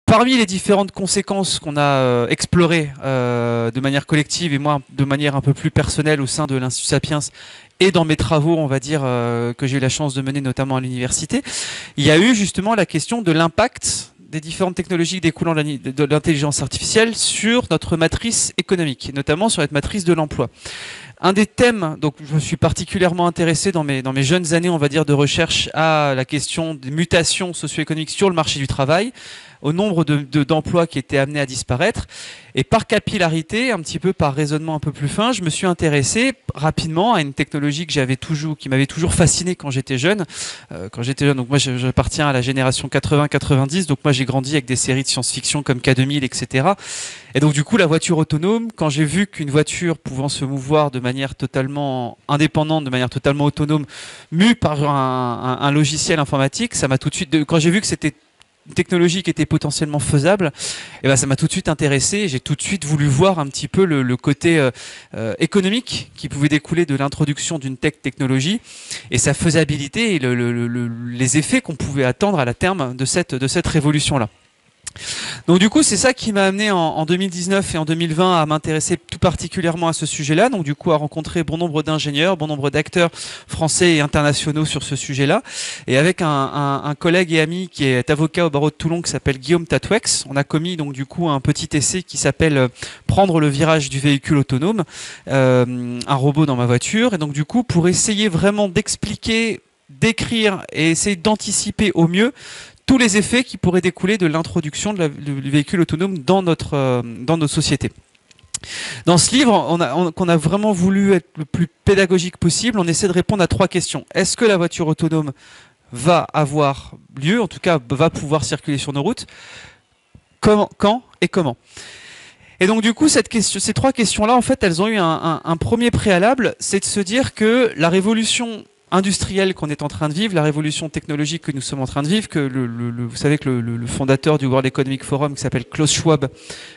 Parmi les différentes conséquences qu'on a explorées de manière collective et moi de manière un peu plus personnelle au sein de l'Institut Sapiens et dans mes travaux, on va dire, que j'ai eu la chance de mener notamment à l'université, il y a eu justement la question de l'impact des différentes technologies découlant de l'intelligence artificielle sur notre matrice économique, et notamment sur cette matrice de l'emploi. Un des thèmes, donc je me suis particulièrement intéressé dans mes jeunes années, on va dire, de recherche à la question des mutations socio-économiques sur le marché du travail, au nombre d'emplois qui étaient amenés à disparaître. Et par capillarité, un petit peu par raisonnement un peu plus fin, je me suis intéressé rapidement à une technologie qui m'avait toujours fasciné quand j'étais jeune. Donc moi j'appartiens à la génération 80-90, donc moi j'ai grandi avec des séries de science-fiction comme K2000, etc. Et donc du coup la voiture autonome, quand j'ai vu qu'une voiture pouvant se mouvoir de manière totalement indépendante, de manière totalement autonome, mue par un logiciel informatique, ça m'a tout de suite, quand j'ai vu que c'était une technologie qui était potentiellement faisable, et ben ça m'a tout de suite intéressé. J'ai tout de suite voulu voir un petit peu le côté économique qui pouvait découler de l'introduction d'une technologie et sa faisabilité et les effets qu'on pouvait attendre à la terme de cette révolution-là. Donc du coup, c'est ça qui m'a amené en 2019 et en 2020 à m'intéresser tout particulièrement à ce sujet-là. Donc du coup, à rencontrer bon nombre d'ingénieurs, bon nombre d'acteurs français et internationaux sur ce sujet-là. Et avec un collègue et ami qui est avocat au barreau de Toulon qui s'appelle Guillaume Tatouex, on a commis donc du coup un petit essai qui s'appelle Prendre le virage du véhicule autonome, un robot dans ma voiture. Et donc du coup, pour essayer vraiment d'expliquer, d'écrire et essayer d'anticiper au mieux tous les effets qui pourraient découler de l'introduction du véhicule autonome dans notre société. Dans ce livre, qu'on a vraiment voulu être le plus pédagogique possible, on essaie de répondre à 3 questions. Est-ce que la voiture autonome va avoir lieu, en tout cas va pouvoir circuler sur nos routes? Quand et comment? Et donc du coup, ces 3 questions-là, en fait, elles ont eu un premier préalable, c'est de se dire que la révolution industrielle qu'on est en train de vivre, la révolution technologique que nous sommes en train de vivre, que vous savez que le fondateur du World Economic Forum, qui s'appelle Klaus Schwab,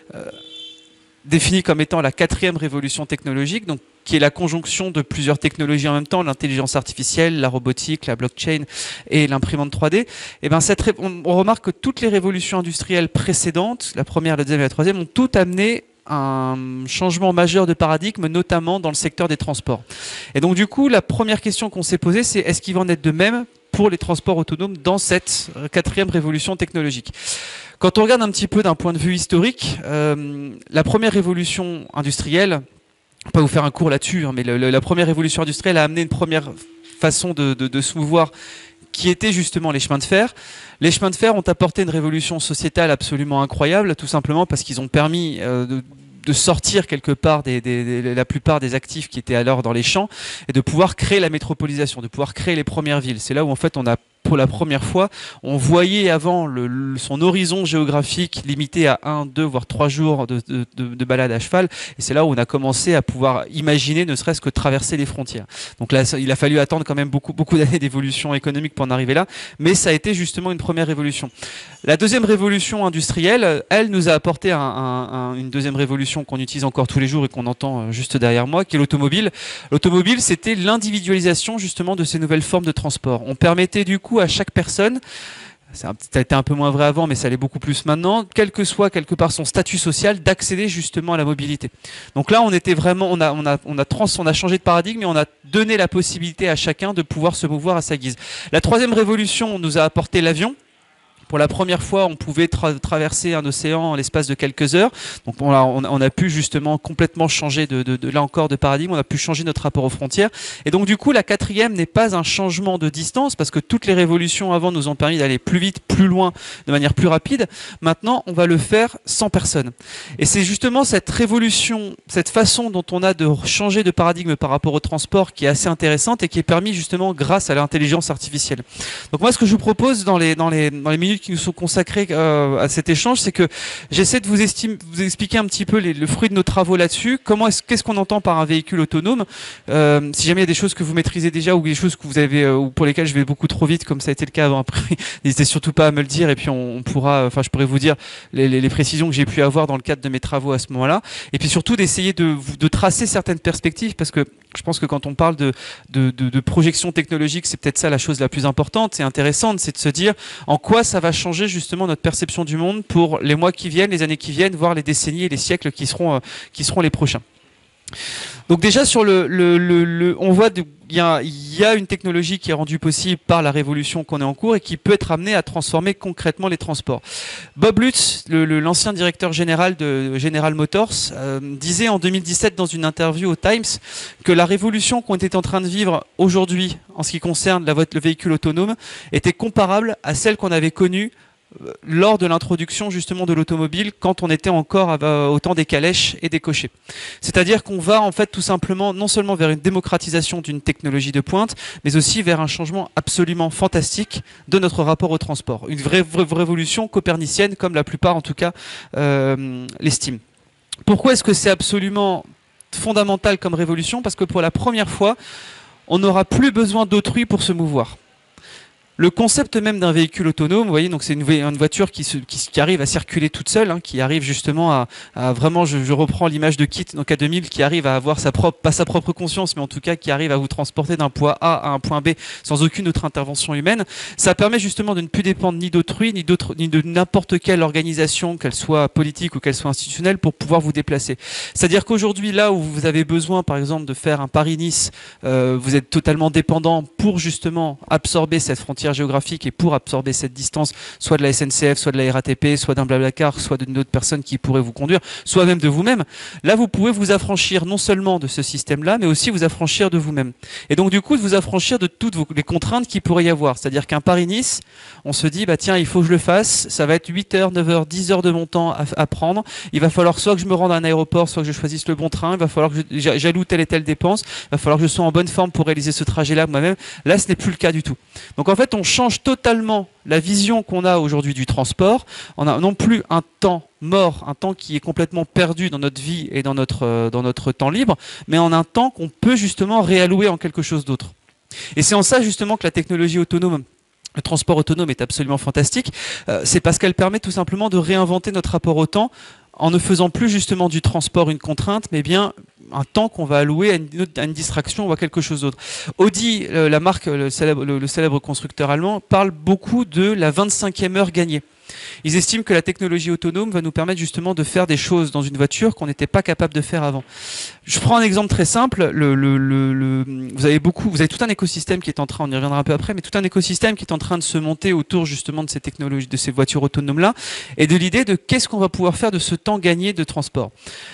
définit comme étant la 4e révolution technologique, donc qui est la conjonction de plusieurs technologies en même temps, l'intelligence artificielle, la robotique, la blockchain et l'imprimante 3D. Et ben on remarque que toutes les révolutions industrielles précédentes, la première, la deuxième et la troisième, ont toutes amené un changement majeur de paradigme, notamment dans le secteur des transports. Et donc du coup, la première question qu'on s'est posée, c'est est-ce qu'il va en être de même pour les transports autonomes dans cette 4e révolution technologique? Quand on regarde un petit peu d'un point de vue historique, la première révolution industrielle, je ne vais pas vous faire un cours là-dessus, hein, mais la première révolution industrielle a amené une première façon de se mouvoir qui étaient justement les chemins de fer. Les chemins de fer ont apporté une révolution sociétale absolument incroyable, tout simplement parce qu'ils ont permis de sortir quelque part la plupart des actifs qui étaient alors dans les champs et de pouvoir créer la métropolisation, de pouvoir créer les premières villes. C'est là où en fait on a pour la première fois, on voyait avant son horizon géographique limité à 1, 2, voire 3 jours de balade à cheval. Et c'est là où on a commencé à pouvoir imaginer ne serait-ce que traverser les frontières. Donc là, il a fallu attendre quand même beaucoup d'années d'évolution économique pour en arriver là. Mais ça a été justement une première révolution. La deuxième révolution industrielle, elle nous a apporté une deuxième révolution qu'on utilise encore tous les jours et qu'on entend juste derrière moi, qui est l'automobile. L'automobile, c'était l'individualisation justement de ces nouvelles formes de transport. On permettait du coup à chaque personne, ça a été un peu moins vrai avant, mais ça l'est beaucoup plus maintenant, quel que soit quelque part son statut social, d'accéder justement à la mobilité. Donc là, on était vraiment, on a changé de paradigme et on a donné la possibilité à chacun de pouvoir se mouvoir à sa guise. La troisième révolution nous a apporté l'avion. Pour la première fois, on pouvait traverser un océan en l'espace de quelques heures. Donc on a pu justement complètement changer là encore de paradigme. On a pu changer notre rapport aux frontières. Et donc du coup, la 4e n'est pas un changement de distance parce que toutes les révolutions avant nous ont permis d'aller plus vite, plus loin, de manière plus rapide. Maintenant, on va le faire sans personne. Et c'est justement cette révolution, cette façon dont on a de changer de paradigme par rapport au transport qui est assez intéressante et qui est permis justement grâce à l'intelligence artificielle. Donc moi, ce que je vous propose dans les minutes qui nous sont consacrés à cet échange, c'est que j'essaie de vous expliquer un petit peu le fruit de nos travaux là-dessus. Qu'est-ce qu'on entend par un véhicule autonome? Si jamais il y a des choses que vous maîtrisez déjà ou des choses que vous avez ou pour lesquelles je vais beaucoup trop vite, comme ça a été le cas avant, après, n'hésitez surtout pas à me le dire et puis je pourrais vous dire les précisions que j'ai pu avoir dans le cadre de mes travaux à ce moment-là. Et puis surtout d'essayer de tracer certaines perspectives parce que Je pense que quand on parle de projection technologique, c'est peut-être ça la chose la plus importante et intéressante, c'est de se dire en quoi ça va changer justement notre perception du monde pour les mois qui viennent, les années qui viennent, voire les décennies et les siècles qui seront les prochains. Donc déjà sur on voit il y a une technologie qui est rendue possible par la révolution qu'on est en cours et qui peut être amenée à transformer concrètement les transports. Bob Lutz, l'ancien directeur général de General Motors, disait en 2017 dans une interview au Times que la révolution qu'on était en train de vivre aujourd'hui en ce qui concerne le véhicule autonome était comparable à celle qu'on avait connue lors de l'introduction justement de l'automobile quand on était encore au temps des calèches et des cochers. C'est-à-dire qu'on va en fait tout simplement non seulement vers une démocratisation d'une technologie de pointe, mais aussi vers un changement absolument fantastique de notre rapport au transport. Une vraie révolution copernicienne comme la plupart en tout cas l'estiment. Pourquoi est-ce que c'est absolument fondamental comme révolution? Parce que pour la première fois, on n'aura plus besoin d'autrui pour se mouvoir. Le concept même d'un véhicule autonome, vous voyez, donc c'est une voiture qui arrive à circuler toute seule, hein, qui arrive justement à vraiment, je reprends l'image de Kit, donc à 2000, qui arrive à avoir pas sa propre conscience, mais en tout cas qui arrive à vous transporter d'un point A à un point B sans aucune autre intervention humaine. Ça permet justement de ne plus dépendre ni d'autrui, ni de n'importe quelle organisation, qu'elle soit politique ou qu'elle soit institutionnelle, pour pouvoir vous déplacer. C'est-à-dire qu'aujourd'hui, là où vous avez besoin, par exemple, de faire un Paris-Nice, vous êtes totalement dépendant pour justement absorber cette frontière géographique et pour absorber cette distance, soit de la SNCF, soit de la RATP, soit d'un Blablacar, soit d'une autre personne qui pourrait vous conduire, soit même de vous-même. Là, vous pouvez vous affranchir non seulement de ce système-là, mais aussi vous affranchir de vous-même. Et donc, du coup, vous affranchir de toutes les contraintes qu'il pourrait y avoir. C'est-à-dire qu'un Paris-Nice, on se dit, bah tiens, il faut que je le fasse, ça va être 8 heures, 9 heures, 10 heures de mon temps à prendre. Il va falloir soit que je me rende à un aéroport, soit que je choisisse le bon train, il va falloir que j'alloue telle et telle dépense, il va falloir que je sois en bonne forme pour réaliser ce trajet-là moi-même. Là, ce n'est plus le cas du tout. Donc, en fait, on change totalement la vision qu'on a aujourd'hui du transport. On a non plus un temps mort, un temps qui est complètement perdu dans notre vie et dans notre temps libre, mais en un temps qu'on peut justement réallouer en quelque chose d'autre. Et c'est en ça justement que la technologie autonome, le transport autonome est absolument fantastique. C'est parce qu'elle permet tout simplement de réinventer notre rapport au temps en ne faisant plus justement du transport une contrainte, mais bien un temps qu'on va allouer à une distraction ou à quelque chose d'autre. Audi, la marque, le célèbre constructeur allemand, parle beaucoup de la 25e heure gagnée. Ils estiment que la technologie autonome va nous permettre justement de faire des choses dans une voiture qu'on n'était pas capable de faire avant. Je prends un exemple très simple. Vous avez tout un écosystème qui est en train, on y reviendra un peu après, mais tout un écosystème qui est en train de se monter autour justement de ces technologies, de ces voitures autonomes-là, et de l'idée de qu'est-ce qu'on va pouvoir faire de ce temps gagné de transport.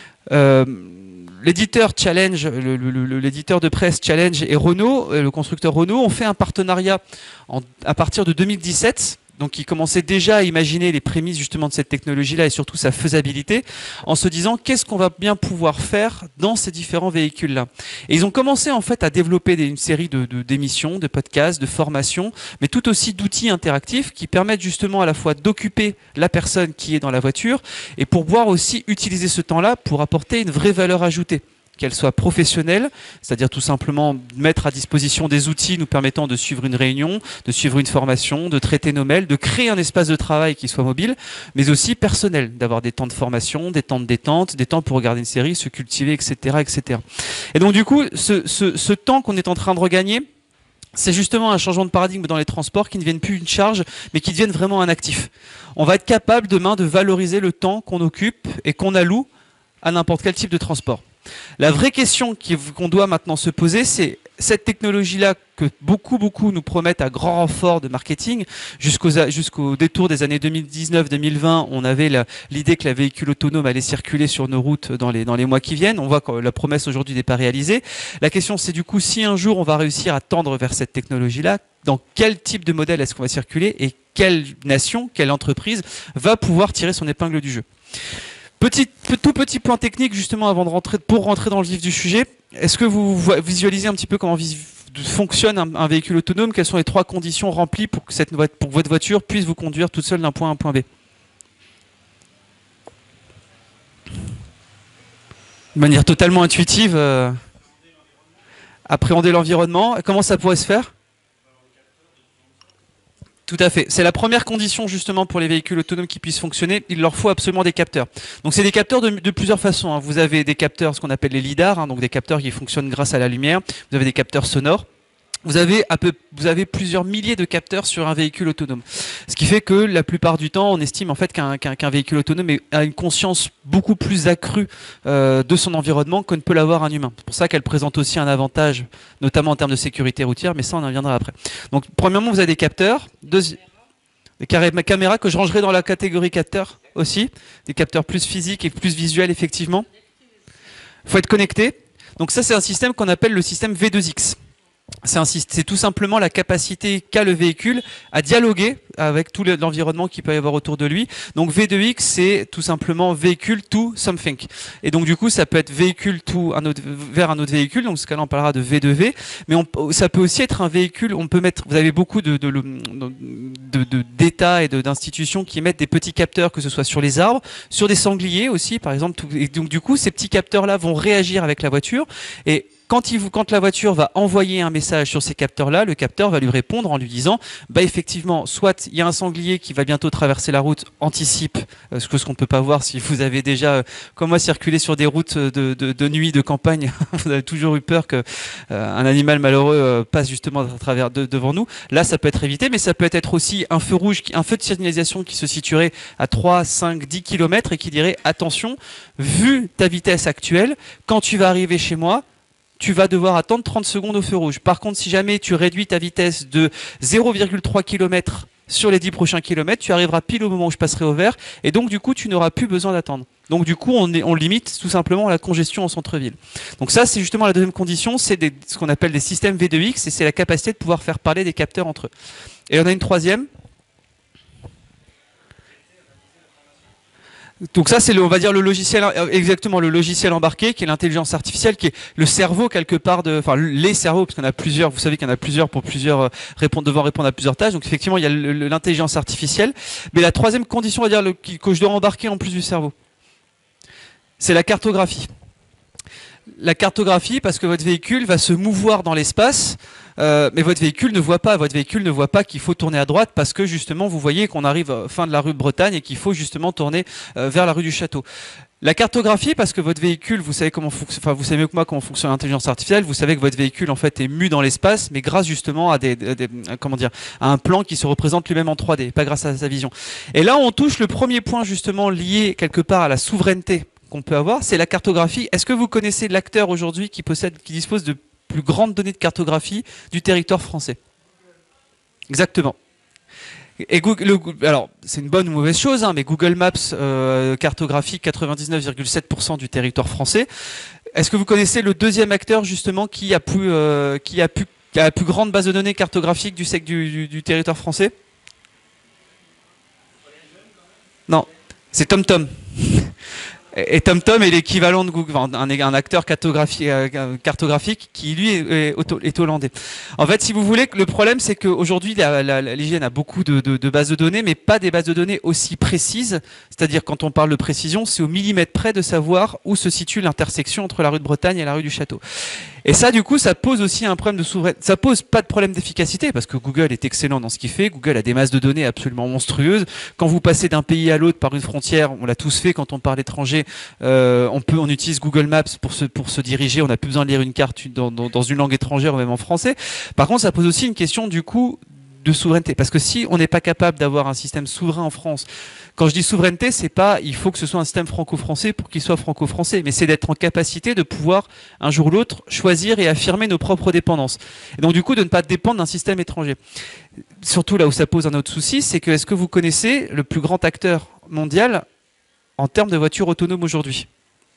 L'éditeur Challenge, l'éditeur de presse Challenge et Renault, le constructeur Renault, ont fait un partenariat à partir de 2017. Donc ils commençaient déjà à imaginer les prémices justement de cette technologie-là et surtout sa faisabilité, en se disant qu'est-ce qu'on va bien pouvoir faire dans ces différents véhicules-là. Et ils ont commencé en fait à développer une série d'émissions, de podcasts, de formations, mais tout aussi d'outils interactifs qui permettent justement à la fois d'occuper la personne qui est dans la voiture et pour pouvoir aussi utiliser ce temps-là pour apporter une vraie valeur ajoutée. Qu'elle soit professionnelle, c'est-à-dire tout simplement mettre à disposition des outils nous permettant de suivre une réunion, de suivre une formation, de traiter nos mails, de créer un espace de travail qui soit mobile, mais aussi personnel, d'avoir des temps de formation, des temps de détente, des temps pour regarder une série, se cultiver, etc., etc. Et donc du coup, ce temps qu'on est en train de regagner, c'est justement un changement de paradigme dans les transports qui ne deviennent plus une charge, mais qui deviennent vraiment un actif. On va être capable demain de valoriser le temps qu'on occupe et qu'on alloue à n'importe quel type de transport. La vraie question qu'on doit maintenant se poser, c'est cette technologie-là que beaucoup nous promettent à grand renfort de marketing, jusqu'au détour des années 2019-2020, on avait l'idée que la véhicule autonome allait circuler sur nos routes dans les mois qui viennent. On voit que la promesse aujourd'hui n'est pas réalisée. La question, c'est du coup, si un jour on va réussir à tendre vers cette technologie-là, dans quel type de modèle est-ce qu'on va circuler et quelle nation, quelle entreprise va pouvoir tirer son épingle du jeu. Tout petit point technique justement pour rentrer dans le vif du sujet. Est-ce que vous visualisez un petit peu comment fonctionne un véhicule autonome? Quelles sont les 3 conditions remplies pour que votre voiture puisse vous conduire toute seule d'un point A à un point B? De manière totalement intuitive, appréhender l'environnement. Comment ça pourrait se faire? Tout à fait. C'est la première condition justement pour les véhicules autonomes qui puissent fonctionner. Il leur faut absolument des capteurs. Donc c'est des capteurs de plusieurs façons, hein. Vous avez des capteurs, ce qu'on appelle les lidars, hein, donc des capteurs qui fonctionnent grâce à la lumière. Vous avez des capteurs sonores. Vous avez plusieurs milliers de capteurs sur un véhicule autonome. Ce qui fait que la plupart du temps, on estime en fait qu'un véhicule autonome a une conscience beaucoup plus accrue de son environnement que ne peut l'avoir un humain. C'est pour ça qu'elle présente aussi un avantage, notamment en termes de sécurité routière, mais ça on en viendra après. Donc premièrement, vous avez des capteurs, des caméras que je rangerai dans la catégorie capteurs aussi, des capteurs plus physiques et plus visuels effectivement. Il faut être connecté. Donc ça c'est un système qu'on appelle le système V2X. C'est tout simplement la capacité qu'a le véhicule à dialoguer avec tout l'environnement qu'il peut y avoir autour de lui. Donc V2X, c'est tout simplement véhicule to something. Et donc du coup, ça peut être véhicule vers un autre véhicule. Donc dans ce cas-là, on parlera de V2V. Mais ça peut aussi être un véhicule. On peut mettre. Vous avez beaucoup d'États et d'institutions qui mettent des petits capteurs, que ce soit sur les arbres, sur des sangliers aussi, par exemple. Et donc du coup, ces petits capteurs-là vont réagir avec la voiture et quand la voiture va envoyer un message sur ces capteurs-là, le capteur va lui répondre en lui disant, bah effectivement, soit il y a un sanglier qui va bientôt traverser la route, anticipe, ce qu'on ne peut pas voir si vous avez déjà, comme moi, circulé sur des routes de nuit, de campagne, vous avez toujours eu peur que un animal malheureux passe justement à travers devant nous. Là, ça peut être évité, mais ça peut être aussi un feu rouge, un feu de signalisation qui se situerait à 3, 5, 10 km et qui dirait, attention, vu ta vitesse actuelle, quand tu vas arriver chez moi, tu vas devoir attendre 30 secondes au feu rouge. Par contre, si jamais tu réduis ta vitesse de 0,3 km sur les 10 prochains kilomètres, tu arriveras pile au moment où je passerai au vert, et donc du coup, tu n'auras plus besoin d'attendre. Donc du coup, on limite tout simplement la congestion en centre-ville. Donc ça, c'est justement la deuxième condition, c'est ce qu'on appelle des systèmes V2X, et c'est la capacité de pouvoir faire parler des capteurs entre eux. Et on a une troisième. Donc ça, c'est on va dire le logiciel, exactement le logiciel embarqué, qui est l'intelligence artificielle, qui est le cerveau quelque part enfin les cerveaux, parce qu'il y en a plusieurs. Vous savez qu'il y en a plusieurs pour plusieurs devoir répondre à plusieurs tâches. Donc effectivement, il y a l'intelligence artificielle. Mais la troisième condition, on va dire que je dois embarquer en plus du cerveau, c'est la cartographie. La cartographie, parce que votre véhicule va se mouvoir dans l'espace. Mais votre véhicule ne voit pas qu'il faut tourner à droite parce que justement vous voyez qu'on arrive à la fin de la rue de Bretagne et qu'il faut justement tourner vers la rue du Château. La cartographie, parce que votre véhicule, vous savez vous savez mieux que moi comment fonctionne l'intelligence artificielle, vous savez que votre véhicule en fait est mu dans l'espace, mais grâce justement à à un plan qui se représente lui-même en 3D, pas grâce à sa vision. Et là on touche le premier point justement lié quelque part à la souveraineté qu'on peut avoir, c'est la cartographie. Est-ce que vous connaissez l'acteur aujourd'hui qui dispose de plus grande donnée de cartographie du territoire français? Exactement. Et alors c'est une bonne ou mauvaise chose, hein, mais Google Maps cartographie 99,7% du territoire français. Est-ce que vous connaissez le deuxième acteur justement qui a la plus grande base de données cartographique du territoire français? Non, c'est TomTom. Et TomTom est l'équivalent de Google, un acteur cartographique qui lui est hollandais. En fait, si vous voulez, le problème c'est qu'aujourd'hui l'IGN a beaucoup de bases de données, mais pas des bases de données aussi précises. C'est-à-dire quand on parle de précision, c'est au millimètre près de savoir où se situe l'intersection entre la rue de Bretagne et la rue du Château. Et ça, du coup, ça pose aussi un problème de souveraineté. Ça pose pas de problème d'efficacité parce que Google est excellent dans ce qu'il fait. Google a des masses de données absolument monstrueuses. Quand vous passez d'un pays à l'autre par une frontière, on l'a tous fait quand on parle étranger, on utilise Google Maps pour se diriger. On n'a plus besoin de lire une carte dans une langue étrangère ou même en français. Par contre, ça pose aussi une question du coup de souveraineté. Parce que si on n'est pas capable d'avoir un système souverain en France, quand je dis souveraineté, c'est pas il faut que ce soit un système franco-français pour qu'il soit franco-français, mais c'est d'être en capacité de pouvoir un jour ou l'autre choisir et affirmer nos propres dépendances. Et donc du coup de ne pas dépendre d'un système étranger. Surtout là où ça pose un autre souci, c'est que est-ce que vous connaissez le plus grand acteur mondial en termes de voitures autonomes aujourd'hui?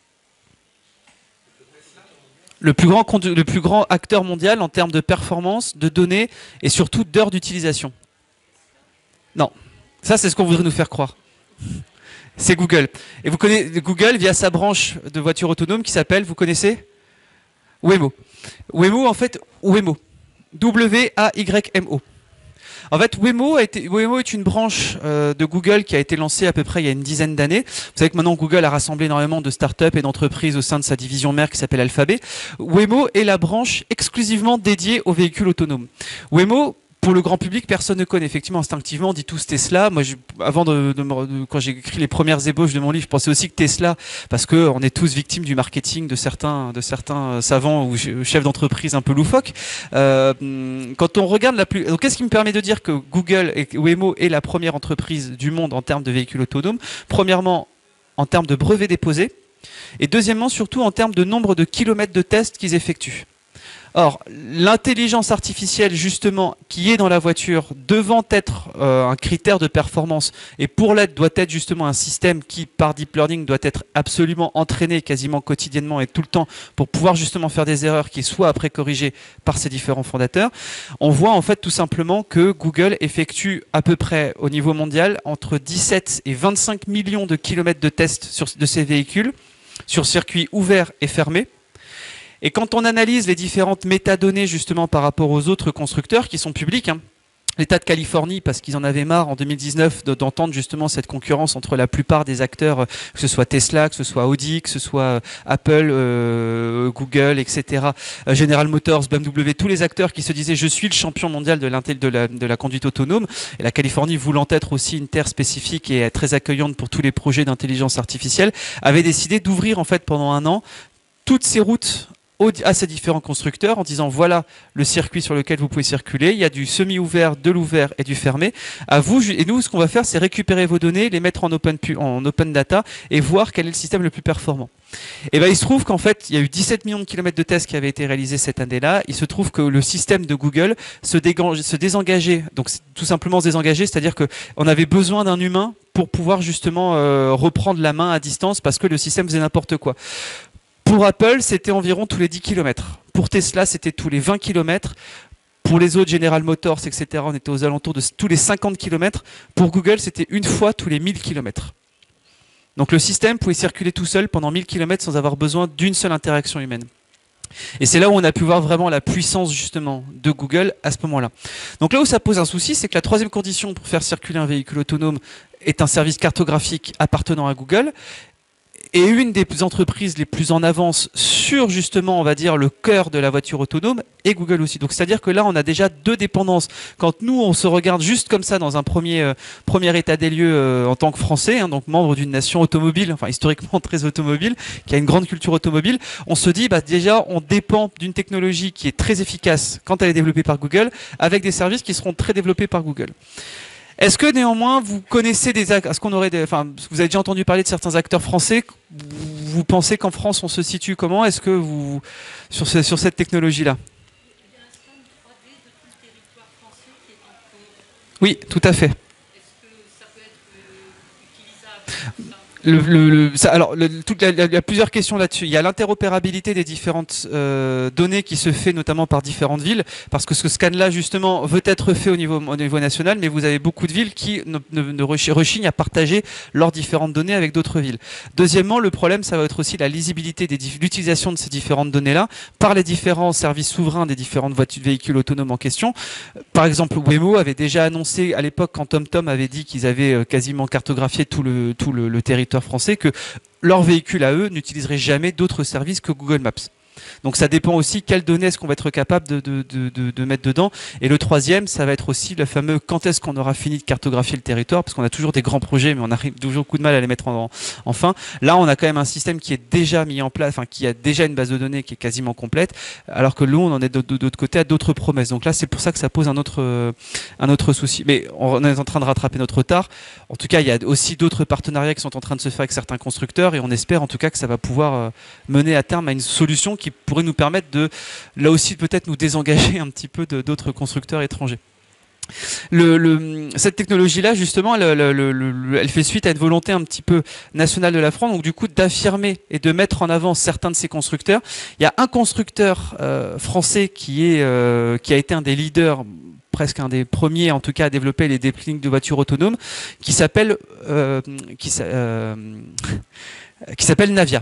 Le plus grand acteur mondial en termes de performance, de données et surtout d'heures d'utilisation. Non. Ça, c'est ce qu'on voudrait nous faire croire. C'est Google. Et vous connaissez Google via sa branche de voitures autonomes qui s'appelle, vous connaissez? Waymo. Waymo, en fait, Waymo. W-A-Y-M-O. En fait, Waymo est une branche de Google qui a été lancée à peu près il y a une dizaine d'années. Vous savez que maintenant Google a rassemblé énormément de startups et d'entreprises au sein de sa division mère qui s'appelle Alphabet. Waymo est la branche exclusivement dédiée aux véhicules autonomes. Waymo pour le grand public, personne ne connaît. Effectivement, instinctivement, on dit tous Tesla. Moi, avant quand j'ai écrit les premières ébauches de mon livre, je pensais aussi que Tesla, parce que on est tous victimes du marketing de certains savants ou chefs d'entreprise un peu loufoques. Quand on regarde donc qu'est-ce qui me permet de dire que Google et Waymo est la première entreprise du monde en termes de véhicules autonomes? Premièrement, en termes de brevets déposés, et deuxièmement, surtout en termes de nombre de kilomètres de tests qu'ils effectuent. Or, l'intelligence artificielle, justement, qui est dans la voiture, devant être un critère de performance, et pour l'être, doit être justement un système qui, par deep learning, doit être absolument entraîné quasiment quotidiennement et tout le temps pour pouvoir justement faire des erreurs qui soient après corrigées par ses différents fondateurs. On voit en fait tout simplement que Google effectue à peu près au niveau mondial entre 17 et 25 millions de kilomètres de tests de ces véhicules sur circuits ouverts et fermés. Et quand on analyse les différentes métadonnées justement par rapport aux autres constructeurs qui sont publics, l'État de Californie, parce qu'ils en avaient marre en 2019 d'entendre justement cette concurrence entre la plupart des acteurs, que ce soit Tesla, que ce soit Audi, que ce soit Apple, Google, etc., General Motors, BMW, tous les acteurs qui se disaient je suis le champion mondial de la conduite autonome, et la Californie voulant être aussi une terre spécifique et très accueillante pour tous les projets d'intelligence artificielle, avait décidé d'ouvrir en fait pendant un an toutes ces routes à ces différents constructeurs en disant voilà le circuit sur lequel vous pouvez circuler, il y a du semi-ouvert, de l'ouvert et du fermé. À vous, et nous, ce qu'on va faire, c'est récupérer vos données, les mettre en open data et voir quel est le système le plus performant. Et ben, il se trouve qu'en fait, il y a eu 17 millions de kilomètres de tests qui avaient été réalisés cette année-là. Il se trouve que le système de Google se désengageait, donc tout simplement se désengager, c'est-à-dire qu'on avait besoin d'un humain pour pouvoir justement reprendre la main à distance parce que le système faisait n'importe quoi. Pour Apple, c'était environ tous les 10 km. Pour Tesla, c'était tous les 20 km. Pour les autres, General Motors, etc., on était aux alentours de tous les 50 km. Pour Google, c'était une fois tous les 1000 km. Donc le système pouvait circuler tout seul pendant 1000 km sans avoir besoin d'une seule interaction humaine. Et c'est là où on a pu voir vraiment la puissance justement de Google à ce moment-là. Donc là où ça pose un souci, c'est que la troisième condition pour faire circuler un véhicule autonome est un service cartographique appartenant à Google. Et une des entreprises les plus en avance sur justement, on va dire, le cœur de la voiture autonome est Google aussi. Donc c'est-à-dire que là, on a déjà deux dépendances. Quand nous, on se regarde juste comme ça dans un premier état des lieux en tant que Français, donc membre d'une nation automobile, enfin historiquement très automobile, qui a une grande culture automobile, on se dit déjà, on dépend d'une technologie qui est très efficace quand elle est développée par Google, avec des services qui seront très développés par Google. Est-ce que néanmoins vous connaissez vous avez déjà entendu parler de certains acteurs français? Vous pensez qu'en France on se situe comment? Est-ce que vous sur cette technologie-là? Oui, tout à fait. Il y a plusieurs questions là-dessus. Il y a l'interopérabilité des différentes données qui se fait notamment par différentes villes, parce que ce scan-là justement veut être fait au niveau national, mais vous avez beaucoup de villes qui ne rechignent à partager leurs différentes données avec d'autres villes. Deuxièmement, le problème, ça va être aussi la lisibilité l'utilisation de ces différentes données-là par les différents services souverains des différentes véhicules autonomes en question. Par exemple, Waymo avait déjà annoncé à l'époque, quand TomTom avait dit qu'ils avaient quasiment cartographié tout le territoire français, que leurs véhicules à eux n'utiliseraient jamais d'autres services que Google Maps. Donc ça dépend aussi quelles données est-ce qu'on va être capable de mettre dedans. Et le troisième, ça va être aussi le fameux quand est-ce qu'on aura fini de cartographier le territoire, parce qu'on a toujours des grands projets, mais on arrive toujours beaucoup de mal à les mettre en fin. Là, on a quand même un système qui est déjà mis en place, enfin qui a déjà une base de données qui est quasiment complète, alors que nous, on en est d'autre côté à d'autres promesses. Donc là, c'est pour ça que ça pose un autre souci. Mais on est en train de rattraper notre retard. En tout cas, il y a aussi d'autres partenariats qui sont en train de se faire avec certains constructeurs, et on espère en tout cas que ça va pouvoir mener à terme à une solution qui pourrait nous permettre de, là aussi, peut-être nous désengager un petit peu d'autres constructeurs étrangers. Cette technologie-là, justement, elle fait suite à une volonté un petit peu nationale de la France, donc du coup d'affirmer et de mettre en avant certains de ces constructeurs. Il y a un constructeur français qui a été un des leaders, presque un des premiers en tout cas à développer les cliniques de voitures autonomes, qui s'appelle Navia.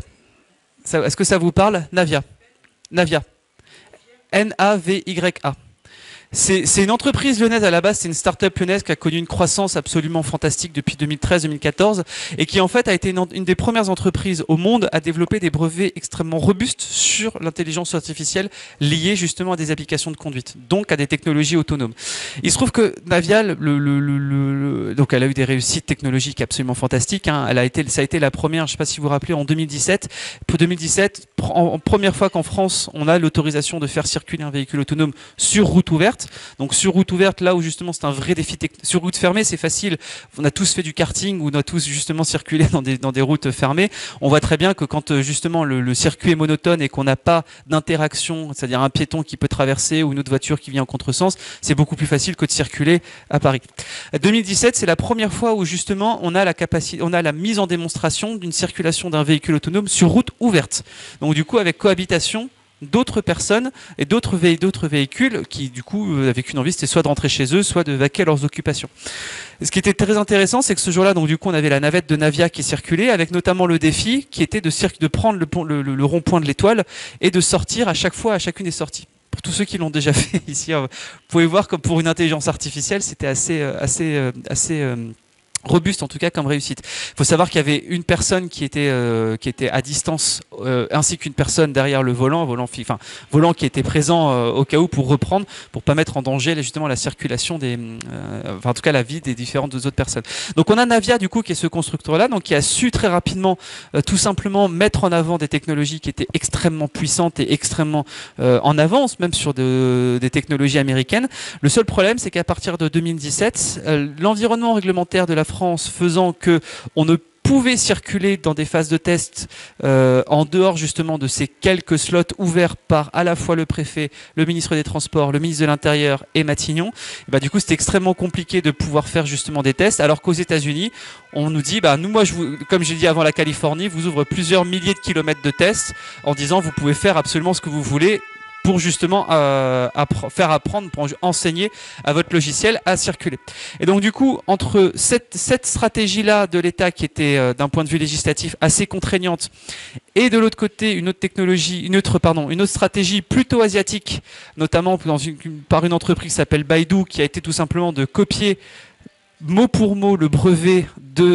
Est-ce que ça vous parle? Navia. Navia. Navya. C'est une entreprise lyonnaise à la base, c'est une start-up lyonnaise qui a connu une croissance absolument fantastique depuis 2013-2014 et qui en fait a été une des premières entreprises au monde à développer des brevets extrêmement robustes sur l'intelligence artificielle liée justement à des applications de conduite, donc à des technologies autonomes. Il se trouve que Navia, donc elle a eu des réussites technologiques absolument fantastiques. Hein. Ça a été la première, je ne sais pas si vous vous rappelez, en 2017. Pour 2017, en première fois qu'en France, on a l'autorisation de faire circuler un véhicule autonome sur route ouverte. Donc sur route ouverte, là où justement c'est un vrai défi sur route fermée, c'est facile. On a tous fait du karting ou on a tous justement circulé dans des routes fermées. On voit très bien que quand justement le circuit est monotone et qu'on n'a pas d'interaction, c'est-à-dire un piéton qui peut traverser ou une autre voiture qui vient en contresens, c'est beaucoup plus facile que de circuler à Paris. 2017, c'est la première fois où justement on a la mise en démonstration d'une circulation d'un véhicule autonome sur route ouverte. Donc du coup avec cohabitation d'autres personnes et d'autres véhicules qui du coup avaient qu'une envie, c'était soit de rentrer chez eux, soit de vaquer à leurs occupations. Et ce qui était très intéressant, c'est que ce jour-là, donc du coup, on avait la navette de Navia qui circulait, avec notamment le défi qui était de prendre le rond-point de l'Étoile et de sortir à chaque fois à chacune des sorties. Pour tous ceux qui l'ont déjà fait ici, vous pouvez voir comme pour une intelligence artificielle, c'était assez robuste en tout cas comme réussite. Il faut savoir qu'il y avait une personne qui était à distance ainsi qu'une personne derrière le volant qui était présent au cas où pour reprendre, pour pas mettre en danger justement la circulation en tout cas la vie des différentes autres personnes. Donc on a Navia du coup qui est ce constructeur là, donc qui a su très rapidement tout simplement mettre en avant des technologies qui étaient extrêmement puissantes et extrêmement en avance même sur des technologies américaines. Le seul problème c'est qu'à partir de 2017, l'environnement réglementaire de la France faisant que on ne pouvait circuler dans des phases de test en dehors justement de ces quelques slots ouverts par à la fois le préfet, le ministre des Transports, le ministre de l'Intérieur et Matignon. Et bah, du coup, c'était extrêmement compliqué de pouvoir faire justement des tests, alors qu'aux États-Unis, on nous dit, comme j'ai dit avant, la Californie vous ouvre plusieurs milliers de kilomètres de tests en disant vous pouvez faire absolument ce que vous voulez pour justement faire apprendre, pour enseigner à votre logiciel à circuler. Et donc du coup, entre cette stratégie-là de l'État qui était d'un point de vue législatif assez contraignante, et de l'autre côté une autre stratégie plutôt asiatique, notamment par une entreprise qui s'appelle Baidu, qui a été tout simplement de copier mot pour mot le brevet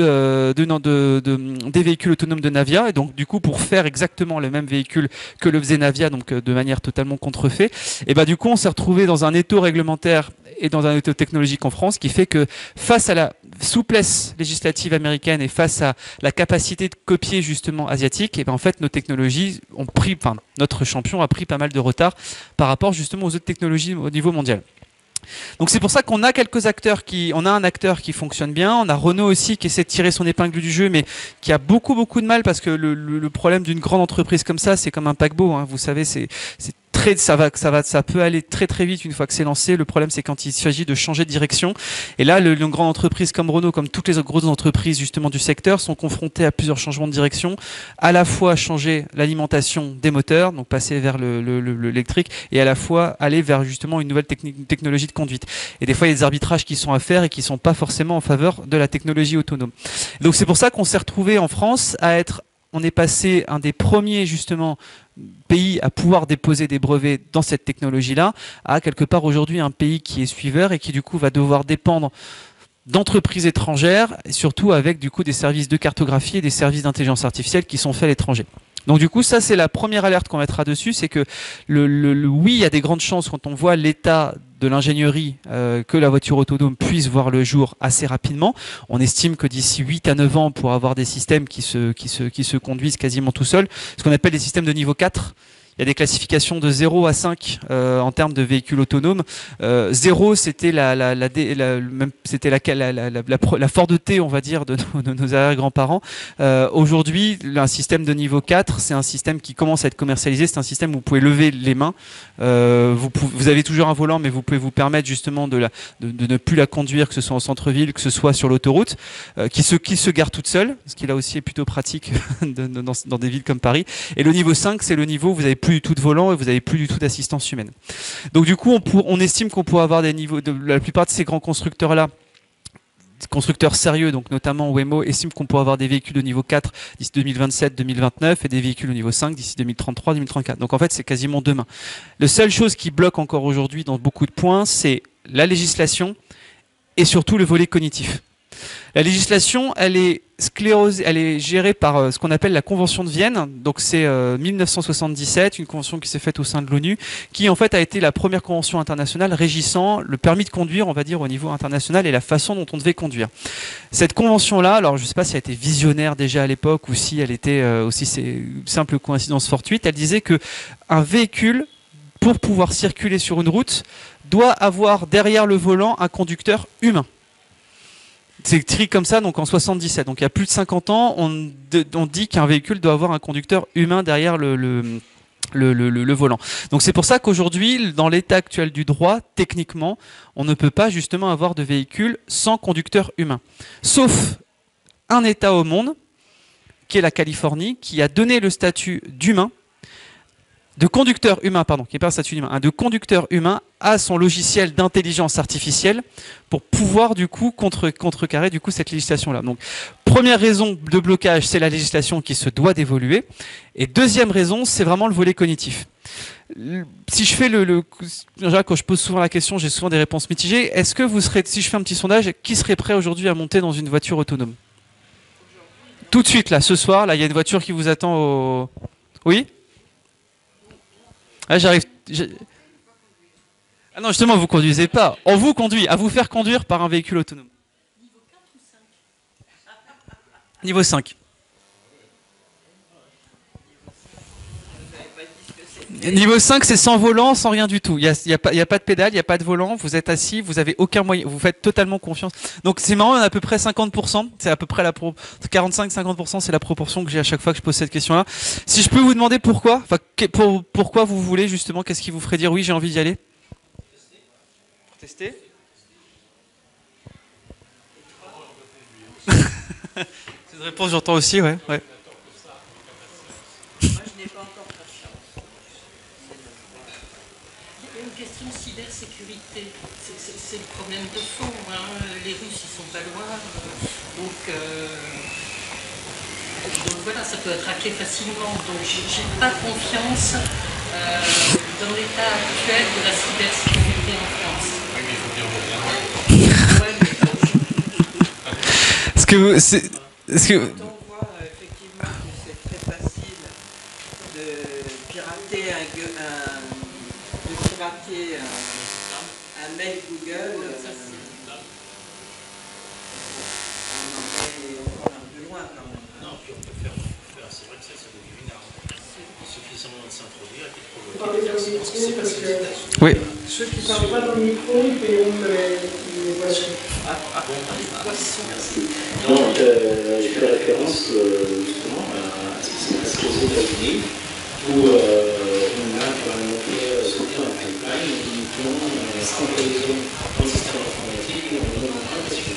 des véhicules autonomes de Navia, et donc du coup pour faire exactement le même véhicule que le faisait Navia, donc de manière totalement contrefait, et bah du coup on s'est retrouvé dans un étau réglementaire et dans un étau technologique en France qui fait que face à la souplesse législative américaine et face à la capacité de copier justement asiatique, et ben en fait nos technologies ont pris, notre champion a pris pas mal de retard par rapport justement aux autres technologies au niveau mondial. Donc c'est pour ça qu'on a on a un acteur qui fonctionne bien, on a Renault aussi qui essaie de tirer son épingle du jeu, mais qui a beaucoup de mal parce que le problème d'une grande entreprise comme ça, c'est comme un paquebot, hein, vous savez, ça peut aller très vite une fois que c'est lancé. Le problème c'est quand il s'agit de changer de direction. Et là, une grande entreprise comme Renault, comme toutes les autres grosses entreprises justement du secteur, sont confrontées à plusieurs changements de direction. À la fois changer l'alimentation des moteurs, donc passer vers l'électrique, et à la fois aller vers justement une nouvelle technologie de conduite. Et des fois, il y a des arbitrages qui sont à faire et qui sont pas forcément en faveur de la technologie autonome. Donc c'est pour ça qu'on s'est retrouvé en France on est passé un des premiers justement pays à pouvoir déposer des brevets dans cette technologie-là, à quelque part aujourd'hui un pays qui est suiveur et qui du coup va devoir dépendre d'entreprises étrangères, et surtout avec du coup des services de cartographie et des services d'intelligence artificielle qui sont faits à l'étranger. Donc du coup, ça c'est la première alerte qu'on mettra dessus, c'est que oui, il y a des grandes chances quand on voit l'état de l'ingénierie que la voiture autonome puisse voir le jour assez rapidement. On estime que d'ici 8 à 9 ans, pour avoir des systèmes qui se conduisent quasiment tout seuls, ce qu'on appelle des systèmes de niveau 4. Il y a des classifications de 0 à 5 en termes de véhicules autonomes. 0, c'était la Ford T, on va dire, de nos arrière-grands-parents. Aujourd'hui, un système de niveau 4, c'est un système qui commence à être commercialisé. C'est un système où vous pouvez lever les mains. Vous avez toujours un volant, mais vous pouvez vous permettre justement de ne plus la conduire, que ce soit en centre-ville, que ce soit sur l'autoroute, qui se gare toute seule, ce qui là aussi est plutôt pratique dans des villes comme Paris. Et le niveau 5, c'est le niveau où vous avez plus du tout de volant et vous avez plus du tout d'assistance humaine. Donc du coup, on estime qu'on pourrait avoir des niveaux, la plupart de ces grands constructeurs-là, constructeurs sérieux, donc notamment Waymo, estiment qu'on pourra avoir des véhicules de niveau 4 d'ici 2027-2029 et des véhicules au niveau 5 d'ici 2033-2034. Donc en fait, c'est quasiment demain. La seule chose qui bloque encore aujourd'hui dans beaucoup de points, c'est la législation et surtout le volet cognitif. La législation, elle est sclérosée, elle est gérée par ce qu'on appelle la Convention de Vienne. Donc c'est 1977, une convention qui s'est faite au sein de l'ONU, qui en fait a été la première convention internationale régissant le permis de conduire, on va dire, au niveau international et la façon dont on devait conduire. Cette convention-là, alors je ne sais pas si elle était visionnaire déjà à l'époque ou si elle était aussi simple coïncidence fortuite, elle disait que un véhicule, pour pouvoir circuler sur une route, doit avoir derrière le volant un conducteur humain. C'est écrit comme ça, donc en 77. Donc il y a plus de 50 ans, on dit qu'un véhicule doit avoir un conducteur humain derrière le volant. Donc c'est pour ça qu'aujourd'hui, dans l'état actuel du droit, techniquement, on ne peut pas justement avoir de véhicule sans conducteur humain. Sauf un État au monde, qui est la Californie, qui a donné le statut d'humain, de conducteur humain, pardon, qui n'est pas un statut humain, de conducteur humain à son logiciel d'intelligence artificielle pour pouvoir du coup contrecarrer du coup cette législation-là. Donc première raison de blocage, c'est la législation qui se doit d'évoluer. Et deuxième raison, c'est vraiment le volet cognitif. Si je fais quand je pose souvent la question, j'ai souvent des réponses mitigées. Est-ce que vous serez, si je fais un petit sondage, qui serait prêt aujourd'hui à monter dans une voiture autonome? Tout de suite là, ce soir, là, il y a une voiture qui vous attend au. Oui? Ah, j'arrive. Ah non, justement, vous conduisez pas. On vous conduit, à vous faire conduire par un véhicule autonome. Niveau 5. Niveau 5, c'est sans volant, sans rien du tout. Il y a pas de pédale, il n'y a pas de volant, vous êtes assis, vous avez aucun moyen, vous faites totalement confiance. Donc c'est marrant, on a à peu près 50%, c'est à peu près 45-50%, c'est la proportion que j'ai à chaque fois que je pose cette question-là. Si je peux vous demander pourquoi, pourquoi vous voulez justement, qu'est-ce qui vous ferait dire oui, j'ai envie d'y aller? Tester. C'est une réponse, j'entends aussi, ouais. Cybersécurité, c'est le problème de fond. Hein. Les Russes, ils sont pas loin. Donc voilà, ça peut être hacké facilement. Donc j'ai pas confiance dans l'état actuel de la cybersécurité en France. Est-ce que On voit effectivement que c'est très facile de pirater un mail Google. On en est encore un peu loin quand même. Non, puis on peut faire. C'est vrai que ça devient une arme. Il suffit seulement de s'introduire et de provoquer des accidents. Ce qui s'est passé aux États-Unis. oui. Ceux qui ne parlent pas dans le micro, ils paieront les boissons. Donc, j'ai fait référence justement à ce qui s'est passé aux États-Unis, où on a monté surtout un pipeline uniquement centralisé dans le système informatique et en non-informatique.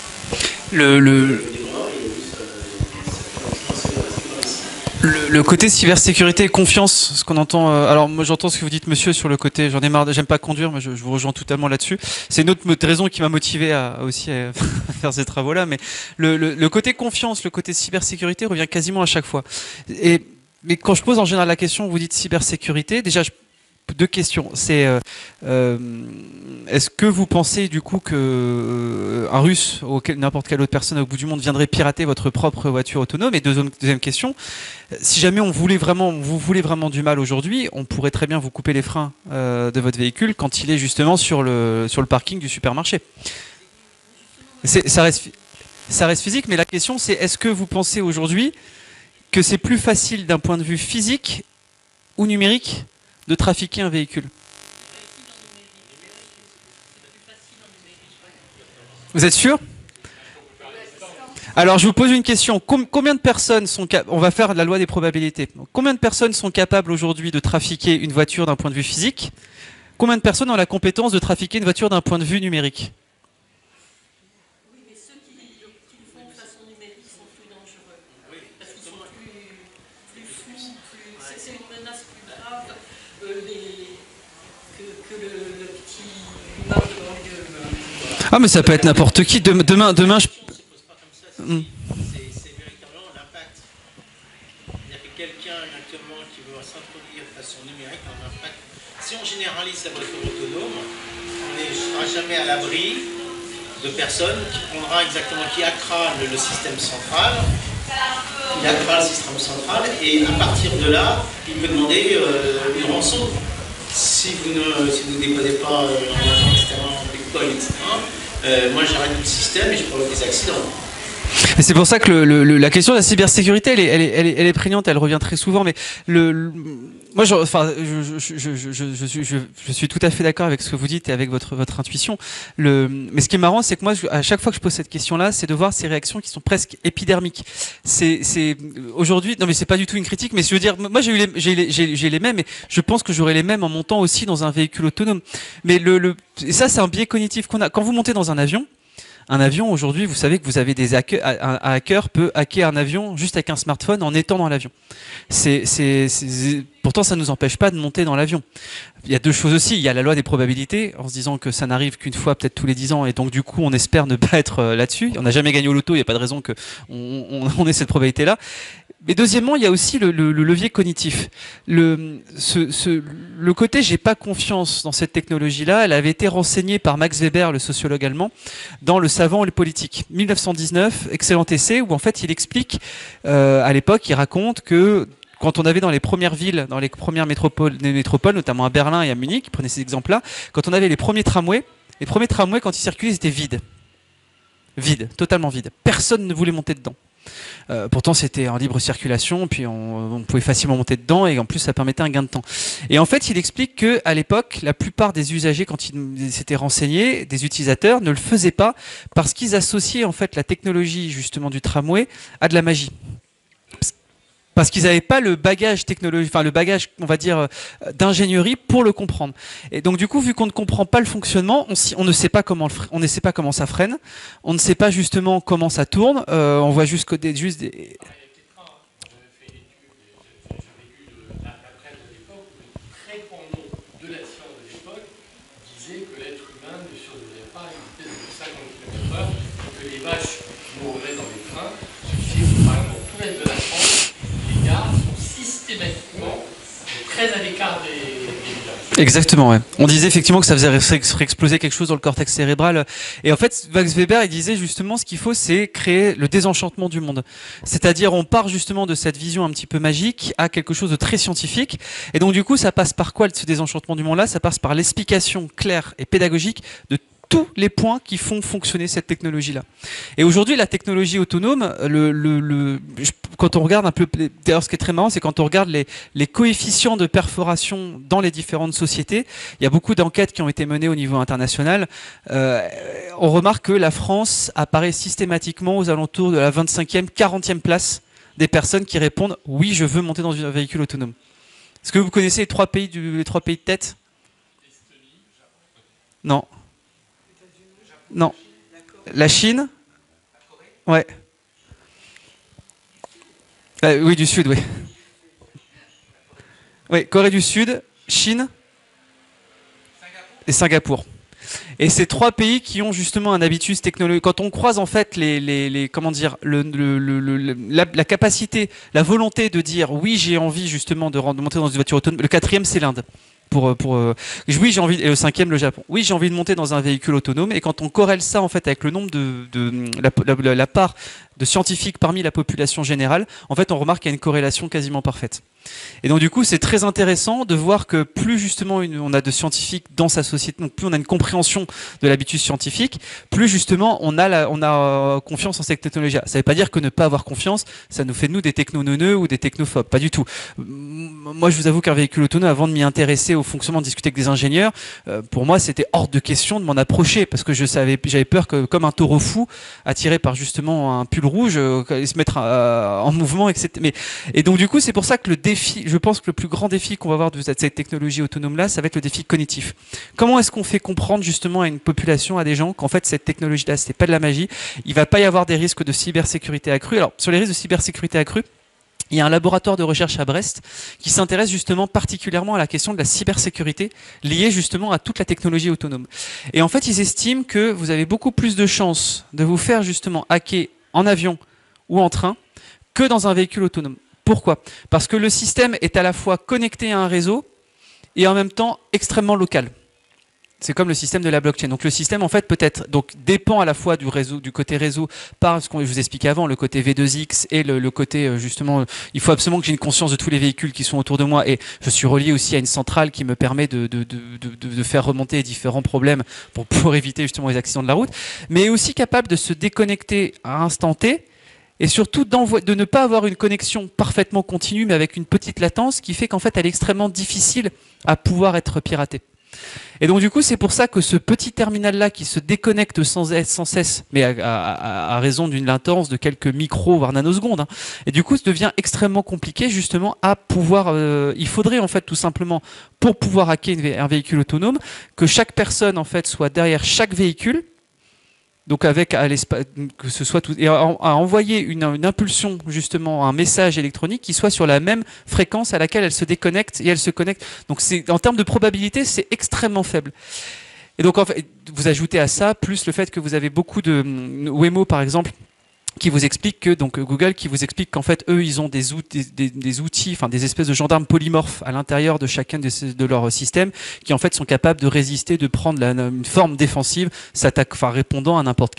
Le côté cybersécurité et confiance, ce qu'on entend. Alors moi j'entends ce que vous dites, monsieur, sur le côté. J'en ai marre, j'aime pas conduire, mais je vous rejoins totalement là-dessus. C'est une autre raison qui m'a motivé aussi à faire ces travaux-là. Mais le côté confiance, le côté cybersécurité revient quasiment à chaque fois. Mais quand je pose en général la question, vous dites cybersécurité. Déjà, deux questions. C'est est-ce que vous pensez du coup que un Russe ou n'importe quelle autre personne au bout du monde viendrait pirater votre propre voiture autonome? Et deuxième question, si jamais vous voulez vraiment du mal aujourd'hui, on pourrait très bien vous couper les freins de votre véhicule quand il est justement sur le parking du supermarché. Ça reste physique, mais la question c'est est-ce que vous pensez aujourd'hui que c'est plus facile d'un point de vue physique ou numérique de trafiquer un véhicule? Vous êtes sûr? Alors je vous pose une question. Combien de personnes sont capables, on va faire la loi des probabilités. Combien de personnes sont capables aujourd'hui de trafiquer une voiture d'un point de vue physique? Combien de personnes ont la compétence de trafiquer une voiture d'un point de vue numérique? Oui, mais ceux qui le font de façon numérique sont plus dangereux. Parce qu'ils sont plus flous, c'est une menace plus grave que que le petit humain de banlieue. Ah, mais ça peut être n'importe qui. Demain, je... C'est véritablement l'impact. C'est-à-dire que quelqu'un actuellement qui veut s'introduire de façon numérique a un impact. Si on généralise la voiture autonome, on ne sera jamais à l'abri de personnes qui prendra exactement, qui hackera le système central, il hackera le système central, et à partir de là, il peut demander une rançon. Si vous ne déposez pas extrêmement bitcoin, etc., moi j'arrête le système et je provoque des accidents. Et c'est pour ça que la question de la cybersécurité, elle est prégnante, elle revient très souvent. Mais moi, je suis tout à fait d'accord avec ce que vous dites et avec votre intuition. Mais ce qui est marrant, c'est que moi, à chaque fois que je pose cette question-là, c'est de voir ces réactions qui sont presque épidermiques. C'est aujourd'hui, non mais c'est pas du tout une critique, mais je veux dire, moi j'ai les mêmes, et je pense que j'aurai les mêmes en montant aussi dans un véhicule autonome. Mais et ça, c'est un biais cognitif qu'on a. Quand vous montez dans un avion aujourd'hui, vous savez que vous avez des hackers. Un hacker peut hacker un avion juste avec un smartphone en étant dans l'avion. Pourtant, ça ne nous empêche pas de monter dans l'avion. Il y a deux choses aussi. Il y a la loi des probabilités, en se disant que ça n'arrive qu'une fois, peut-être tous les 10 ans, et donc du coup, on espère ne pas être là-dessus. On n'a jamais gagné au loto, il n'y a pas de raison qu'on ait cette probabilité-là. Mais deuxièmement, il y a aussi le levier cognitif. Le côté j'ai pas confiance dans cette technologie-là, elle avait été renseignée par Max Weber, le sociologue allemand, dans Le savant et le politique. 1919, excellent essai où en fait il explique, à l'époque, il raconte que quand on avait dans les premières villes, dans les premières métropoles, notamment à Berlin et à Munich, prenez ces exemples-là, quand on avait les premiers tramways, quand ils circulaient, ils étaient vides. Vides, totalement vides. Personne ne voulait monter dedans. Pourtant c'était en libre circulation, puis on pouvait facilement monter dedans, et en plus ça permettait un gain de temps. Et en fait il explique que à l'époque la plupart des usagers, quand ils s'étaient renseignés, des utilisateurs, ne le faisaient pas parce qu'ils associaient en fait la technologie justement du tramway à de la magie. Parce qu'ils n'avaient pas le bagage technologique, enfin le bagage, on va dire, d'ingénierie pour le comprendre. Et donc du coup, vu qu'on ne comprend pas le fonctionnement, on ne sait pas comment ça freine, on ne sait pas justement comment ça tourne. On voit juste des. Très à l'écart des villages. Exactement, ouais. On disait effectivement que ça faisait exploser quelque chose dans le cortex cérébral. Et en fait, Max Weber, il disait justement ce qu'il faut, c'est créer le désenchantement du monde. C'est-à-dire, on part justement de cette vision un petit peu magique à quelque chose de très scientifique. Et donc, du coup, ça passe par quoi, ce désenchantement du monde-là? Ça passe par l'explication claire et pédagogique de tous les points qui font fonctionner cette technologie-là. Et aujourd'hui, la technologie autonome, quand on regarde un peu, d'ailleurs, ce qui est très marrant, c'est quand on regarde les coefficients de perforation dans les différentes sociétés, il y a beaucoup d'enquêtes qui ont été menées au niveau international. On remarque que la France apparaît systématiquement aux alentours de la 25e, 40e place des personnes qui répondent « oui, je veux monter dans un véhicule autonome ». Est-ce que vous connaissez les trois pays de tête? Non. Non. La Chine? Ouais. Oui, du Sud, oui. Oui, Corée du Sud, Chine et Singapour. Et ces trois pays qui ont justement un habitus technologique. Quand on croise en fait comment dire, la capacité, la volonté de dire oui, j'ai envie justement de monter dans une voiture autonome. Le quatrième, c'est l'Inde. Oui, j'ai envie, et le cinquième, le Japon. Oui, j'ai envie de monter dans un véhicule autonome. Et quand on corrèle ça en fait avec le nombre la part de scientifiques parmi la population générale, en fait, on remarque qu'il y a une corrélation quasiment parfaite. Et donc du coup, c'est très intéressant de voir que plus justement on a de scientifiques dans sa société, donc plus on a une compréhension de l'habitus scientifique, plus justement on a confiance en cette technologie. Ça ne veut pas dire que ne pas avoir confiance, ça nous fait de nous des techno-neuneux ou des technophobes, pas du tout. Moi, je vous avoue qu'un véhicule autonome, avant de m'y intéresser au fonctionnement, de discuter avec des ingénieurs, pour moi, c'était hors de question de m'en approcher parce que j'avais peur que, comme un taureau fou, attiré par justement un pull rouge, se mettre en mouvement, etc. Et donc du coup, c'est pour ça que je pense que le plus grand défi qu'on va avoir de cette technologie autonome-là, ça va être le défi cognitif. Comment est-ce qu'on fait comprendre justement à une population, à des gens, qu'en fait cette technologie-là, c'est pas de la magie, il va pas y avoir des risques de cybersécurité accrue. Alors sur les risques de cybersécurité accrue, il y a un laboratoire de recherche à Brest qui s'intéresse justement particulièrement à la question de la cybersécurité liée justement à toute la technologie autonome. Et en fait, ils estiment que vous avez beaucoup plus de chances de vous faire justement hacker en avion ou en train que dans un véhicule autonome. Pourquoi? Parce que le système est à la fois connecté à un réseau et en même temps extrêmement local. C'est comme le système de la blockchain. Donc le système en fait peut-être dépend à la fois du réseau, du côté réseau, par ce que je vous expliquais avant, le côté V2X et le côté justement, il faut absolument que j'ai une conscience de tous les véhicules qui sont autour de moi et je suis relié aussi à une centrale qui me permet de faire remonter les différents problèmes pour éviter justement les accidents de la route, mais aussi capable de se déconnecter à un instant T. Et surtout de ne pas avoir une connexion parfaitement continue, mais avec une petite latence, qui fait qu'en fait, elle est extrêmement difficile à pouvoir être piratée. Et donc du coup, c'est pour ça que ce petit terminal-là qui se déconnecte sans cesse, mais à raison d'une latence de quelques micros, voire nanosecondes, hein, et du coup, ça devient extrêmement compliqué justement à pouvoir... il faudrait en fait tout simplement, pour pouvoir hacker un véhicule autonome, que chaque personne en fait soit derrière chaque véhicule, donc avec que ce soit tout, et à envoyer une impulsion justement, un message électronique qui soit sur la même fréquence à laquelle elle se déconnecte et elle se connecte. Donc c'est en termes de probabilité, c'est extrêmement faible. Et donc en fait, vous ajoutez à ça plus le fait que vous avez beaucoup de Waymo par exemple, qui vous explique que donc Google qui vous explique qu'en fait eux ils ont des outils, enfin des espèces de gendarmes polymorphes à l'intérieur de chacun de leurs systèmes qui en fait sont capables de résister, de prendre une forme défensive, répondant à n'importe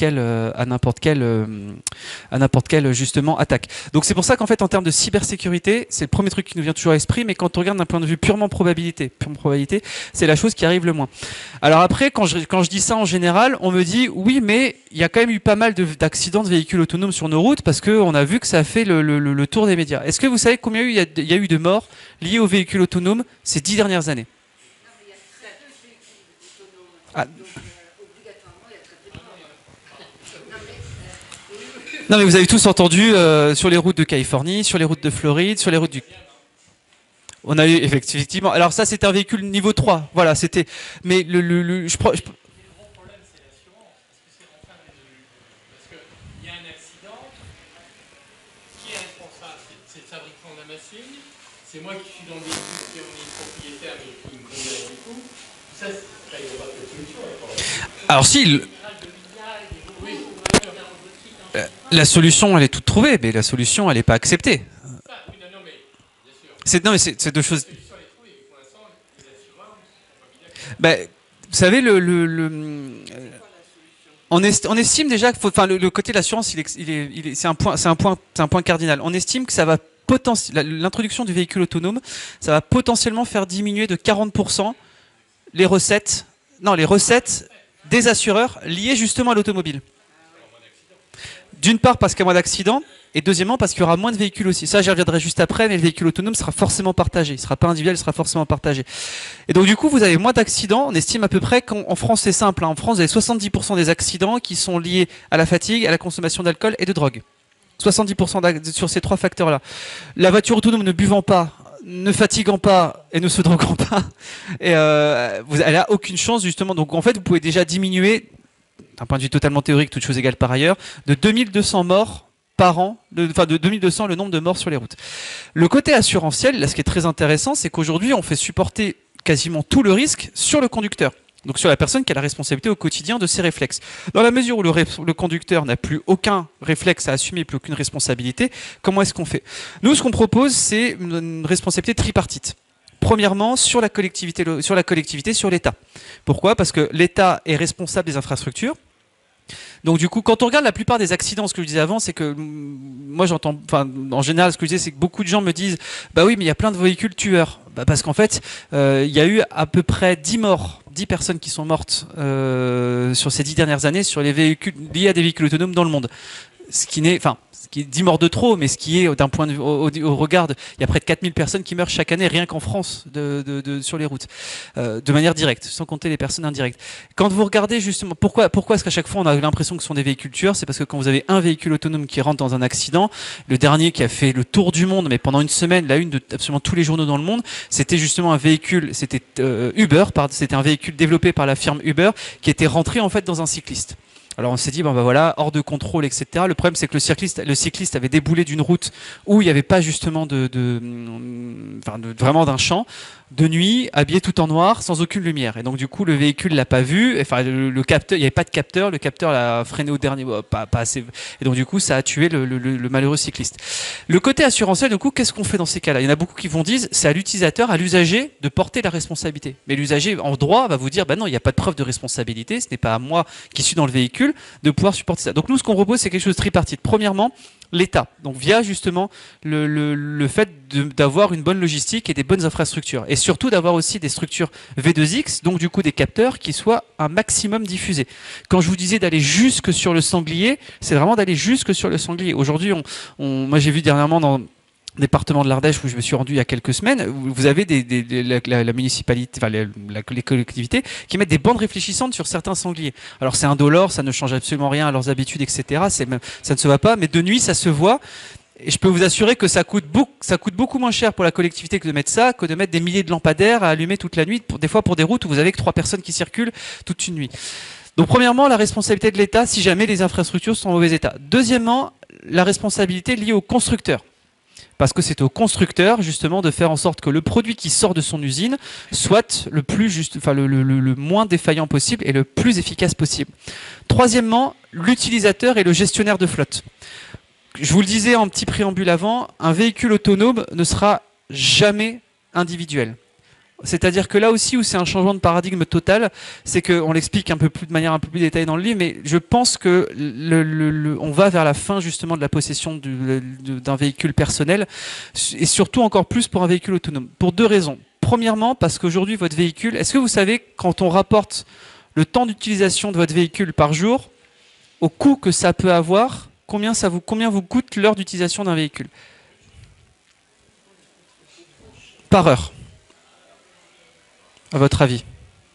quelle justement attaque. Donc c'est pour ça qu'en fait en termes de cybersécurité, c'est le premier truc qui nous vient toujours à l'esprit, mais quand on regarde d'un point de vue purement probabilité, c'est la chose qui arrive le moins. Alors après quand je dis ça en général, on me dit oui mais il y a quand même eu pas mal d'accidents de véhicules autonomes sur nos routes parce qu'on a vu que ça a fait le tour des médias. Est-ce que vous savez combien il y a eu de morts liées aux véhicules autonomes ces 10 dernières années? Ah. Non mais vous avez tous entendu sur les routes de Californie, sur les routes de Floride, sur les routes du... On a eu effectivement... Alors ça c'était un véhicule niveau 3, voilà c'était... Mais c'est moi qui suis dans le véhicule qui est propriétaire mais qui me conduit du coup. Ça, il n'y a pas de solution. Alors si, la solution elle est toute trouvée, mais la solution elle n'est pas acceptée. C'est deux choses. Ben, vous savez, on estime déjà que le côté de l'assurance, c'est un point cardinal. On estime que ça va l'introduction du véhicule autonome, ça va potentiellement faire diminuer de 40% les recettes des assureurs liées justement à l'automobile. D'une part parce qu'il y a moins d'accidents, et deuxièmement parce qu'il y aura moins de véhicules aussi. Ça, j'y reviendrai juste après, mais le véhicule autonome sera forcément partagé. Il ne sera pas individuel, il sera forcément partagé. Et donc du coup, vous avez moins d'accidents. On estime à peu près qu'en France, c'est simple. Hein, en France, vous avez 70% des accidents qui sont liés à la fatigue, à la consommation d'alcool et de drogue. 70% sur ces trois facteurs-là. La voiture autonome ne buvant pas, ne fatiguant pas et ne se droguant pas, elle a aucune chance justement. Donc en fait, vous pouvez déjà diminuer, d'un point de vue totalement théorique, toutes choses égales par ailleurs, de 2200 morts par an, de 2200 le nombre de morts sur les routes. Le côté assurantiel, là, ce qui est très intéressant, c'est qu'aujourd'hui, on fait supporter quasiment tout le risque sur le conducteur. Donc sur la personne qui a la responsabilité au quotidien de ses réflexes. Dans la mesure où le conducteur n'a plus aucun réflexe à assumer, plus aucune responsabilité, comment est-ce qu'on fait? Nous, ce qu'on propose, c'est une responsabilité tripartite. Premièrement, sur la collectivité, sur l'État. Pourquoi? Parce que l'État est responsable des infrastructures. Donc du coup, quand on regarde la plupart des accidents, ce que je disais avant, c'est que moi j'entends, en général, ce que je disais, c'est que beaucoup de gens me disent, bah oui, mais il y a plein de véhicules tueurs. Bah parce qu'en fait, il y a eu à peu près 10 personnes qui sont mortes sur ces 10 dernières années sur les véhicules liés à des véhicules autonomes dans le monde. Ce qui est 10 morts de trop, mais ce qui est d'un point de vue au regard, il y a près de 4000 personnes qui meurent chaque année rien qu'en France sur les routes, de manière directe, sans compter les personnes indirectes. Quand vous regardez justement, pourquoi est-ce qu'à chaque fois on a l'impression que ce sont des véhicules tueurs? C'est parce que quand vous avez un véhicule autonome qui rentre dans un accident, le dernier qui a fait le tour du monde, mais pendant une semaine, la une de absolument tous les journaux dans le monde, c'était justement un véhicule, c'était Uber, c'était un véhicule développé par la firme Uber qui était rentré en fait dans un cycliste. Alors on s'est dit, bon bah voilà, hors de contrôle, etc. Le problème c'est que le cycliste avait déboulé d'une route où il n'y avait pas justement vraiment d'un champ, de nuit, habillé tout en noir, sans aucune lumière. Et donc du coup le véhicule l'a pas vu, enfin le capteur, il n'y avait pas de capteur, le capteur l'a freiné au dernier, pas assez. Et donc du coup ça a tué le malheureux cycliste. Le côté assurantiel, du coup, qu'est-ce qu'on fait dans ces cas-là? Il y en a beaucoup qui vont dire, c'est à l'utilisateur, à l'usager de porter la responsabilité. Mais l'usager en droit va vous dire, bah non, il n'y a pas de preuve de responsabilité, ce n'est pas à moi qui suis dans le véhicule de pouvoir supporter ça. Donc nous, ce qu'on propose, c'est quelque chose de tripartite. Premièrement, l'État, donc via justement le fait d'avoir une bonne logistique et des bonnes infrastructures, et surtout d'avoir aussi des structures V2X, donc du coup des capteurs qui soient un maximum diffusés. Quand je vous disais d'aller jusque sur le sanglier, c'est vraiment d'aller jusque sur le sanglier. Aujourd'hui, moi j'ai vu dernièrement dans département de l'Ardèche où je me suis rendu il y a quelques semaines, vous avez la municipalité, enfin les collectivités qui mettent des bandes réfléchissantes sur certains sangliers. Alors c'est indolore, ça ne change absolument rien à leurs habitudes, etc. Ça ne se voit pas, mais de nuit ça se voit. Et je peux vous assurer que ça coûte beaucoup moins cher pour la collectivité que de mettre ça, que de mettre des milliers de lampadaires à allumer toute la nuit, des fois pour des routes où vous avez que 3 personnes qui circulent toute une nuit. Donc premièrement, la responsabilité de l'État si jamais les infrastructures sont en mauvais état. Deuxièmement, la responsabilité liée au constructeur. Parce que c'est au constructeur justement de faire en sorte que le produit qui sort de son usine soit le moins défaillant possible et le plus efficace possible. Troisièmement, l'utilisateur et le gestionnaire de flotte. Je vous le disais en petit préambule avant, un véhicule autonome ne sera jamais individuel. C'est-à-dire que là aussi où c'est un changement de paradigme total, c'est qu'on l'explique de manière un peu plus détaillée dans le livre, mais je pense que on va vers la fin justement de la possession d'un véhicule personnel, et surtout encore plus pour un véhicule autonome, pour 2 raisons. Premièrement, parce qu'aujourd'hui votre véhicule, est-ce que vous savez quand on rapporte le temps d'utilisation de votre véhicule par jour, au coût que ça peut avoir, combien vous coûte l'heure d'utilisation d'un véhicule? Par heure. À votre avis?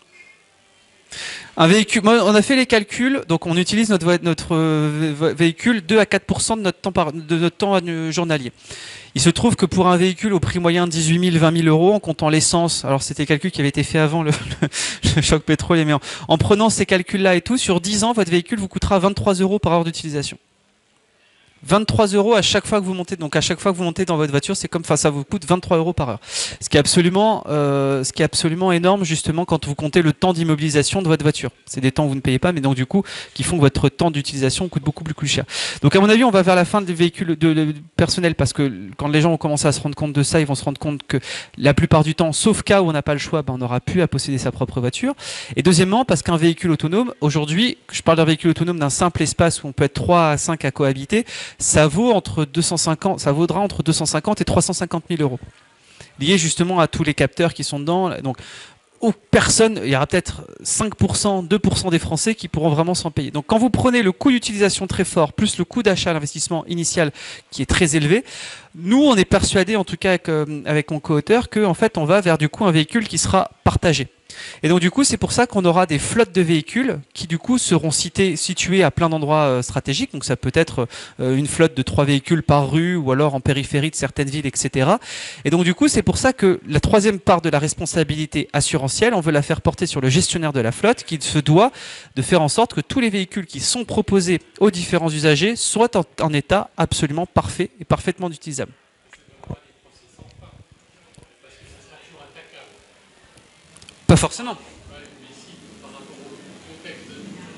Un véhicule, on a fait les calculs, donc on utilise notre véhicule 2 à 4% de notre temps journalier. Il se trouve que pour un véhicule au prix moyen de 18 000, 20 000 euros, en comptant l'essence, alors c'était des calculs qui avaient été faits avant le choc pétrolier, mais en prenant ces calculs-là et tout, sur 10 ans, votre véhicule vous coûtera 23 € par heure d'utilisation. 23 € à chaque fois que vous montez. Donc à chaque fois que vous montez dans votre voiture, c'est comme, ça vous coûte 23 € par heure. Ce qui est absolument énorme justement quand vous comptez le temps d'immobilisation de votre voiture. C'est des temps où vous ne payez pas, mais donc du coup qui font que votre temps d'utilisation coûte beaucoup plus cher. Donc à mon avis, on va vers la fin des véhicules personnels parce que quand les gens vont commencer à se rendre compte de ça, ils vont se rendre compte que la plupart du temps, sauf cas où on n'a pas le choix, on n'aura plus à posséder sa propre voiture. Et deuxièmement, parce qu'un véhicule autonome, aujourd'hui, je parle d'un véhicule autonome d'un simple espace où on peut être 3 à 5 à cohabiter. Ça vaudra entre 250 et 350 000 €. Lié justement à tous les capteurs qui sont dedans. Donc, il y aura peut-être 5%, 2% des Français qui pourront vraiment s'en payer. Donc, quand vous prenez le coût d'utilisation très fort, plus le coût d'achat, l'investissement initial qui est très élevé, nous, on est persuadés, en tout cas avec mon co-auteur, qu'en fait, on va vers du coup un véhicule qui sera partagé. Et donc du coup, c'est pour ça qu'on aura des flottes de véhicules qui du coup seront situés à plein d'endroits stratégiques. Donc ça peut être une flotte de 3 véhicules par rue ou alors en périphérie de certaines villes, etc. Et donc du coup, c'est pour ça que la troisième part de la responsabilité assurantielle, on veut la faire porter sur le gestionnaire de la flotte qui se doit de faire en sorte que tous les véhicules qui sont proposés aux différents usagers soient en état absolument parfait et parfaitement utilisable. Pas forcément. Ouais, mais si, par rapport au contexte,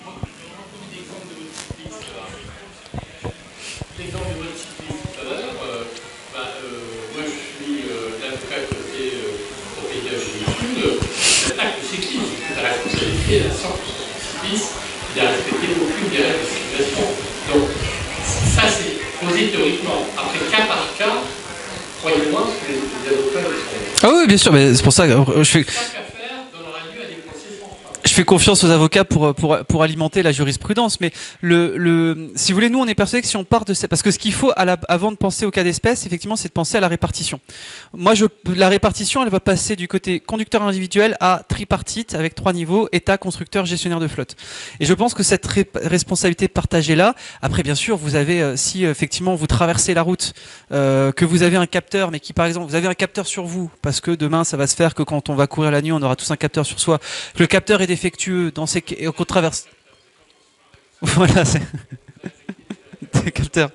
l'exemple de votre cycliste tout à l'heure, moi je suis l'avocat côté propriétaire du véhicule, j'attaque le cycliste, la responsabilité est à 100% du cycliste, il a respecté aucune des règles de circulation. Donc ça c'est posé théoriquement. Après cas par cas, croyez-moi que les avocats le sont. Ah oui, bien sûr, mais c'est pour ça que je fais confiance aux avocats pour alimenter la jurisprudence, mais si vous voulez, nous on est persuadés que si on part de ça, parce que ce qu'il faut avant de penser au cas d'espèce, effectivement, c'est de penser à la répartition. Moi, la répartition, elle va passer du côté conducteur individuel à tripartite avec 3 niveaux: État, constructeur, gestionnaire de flotte. Et je pense que cette responsabilité partagée là, après bien sûr, vous avez si effectivement vous traversez la route, que vous avez un capteur, mais qui par exemple vous avez un capteur sur vous, parce que demain ça va se faire que quand on va courir la nuit, on aura tous un capteur sur soi, que le capteur est défectueux dans ces et qu'on traverse. Voilà, c'est des capteurs.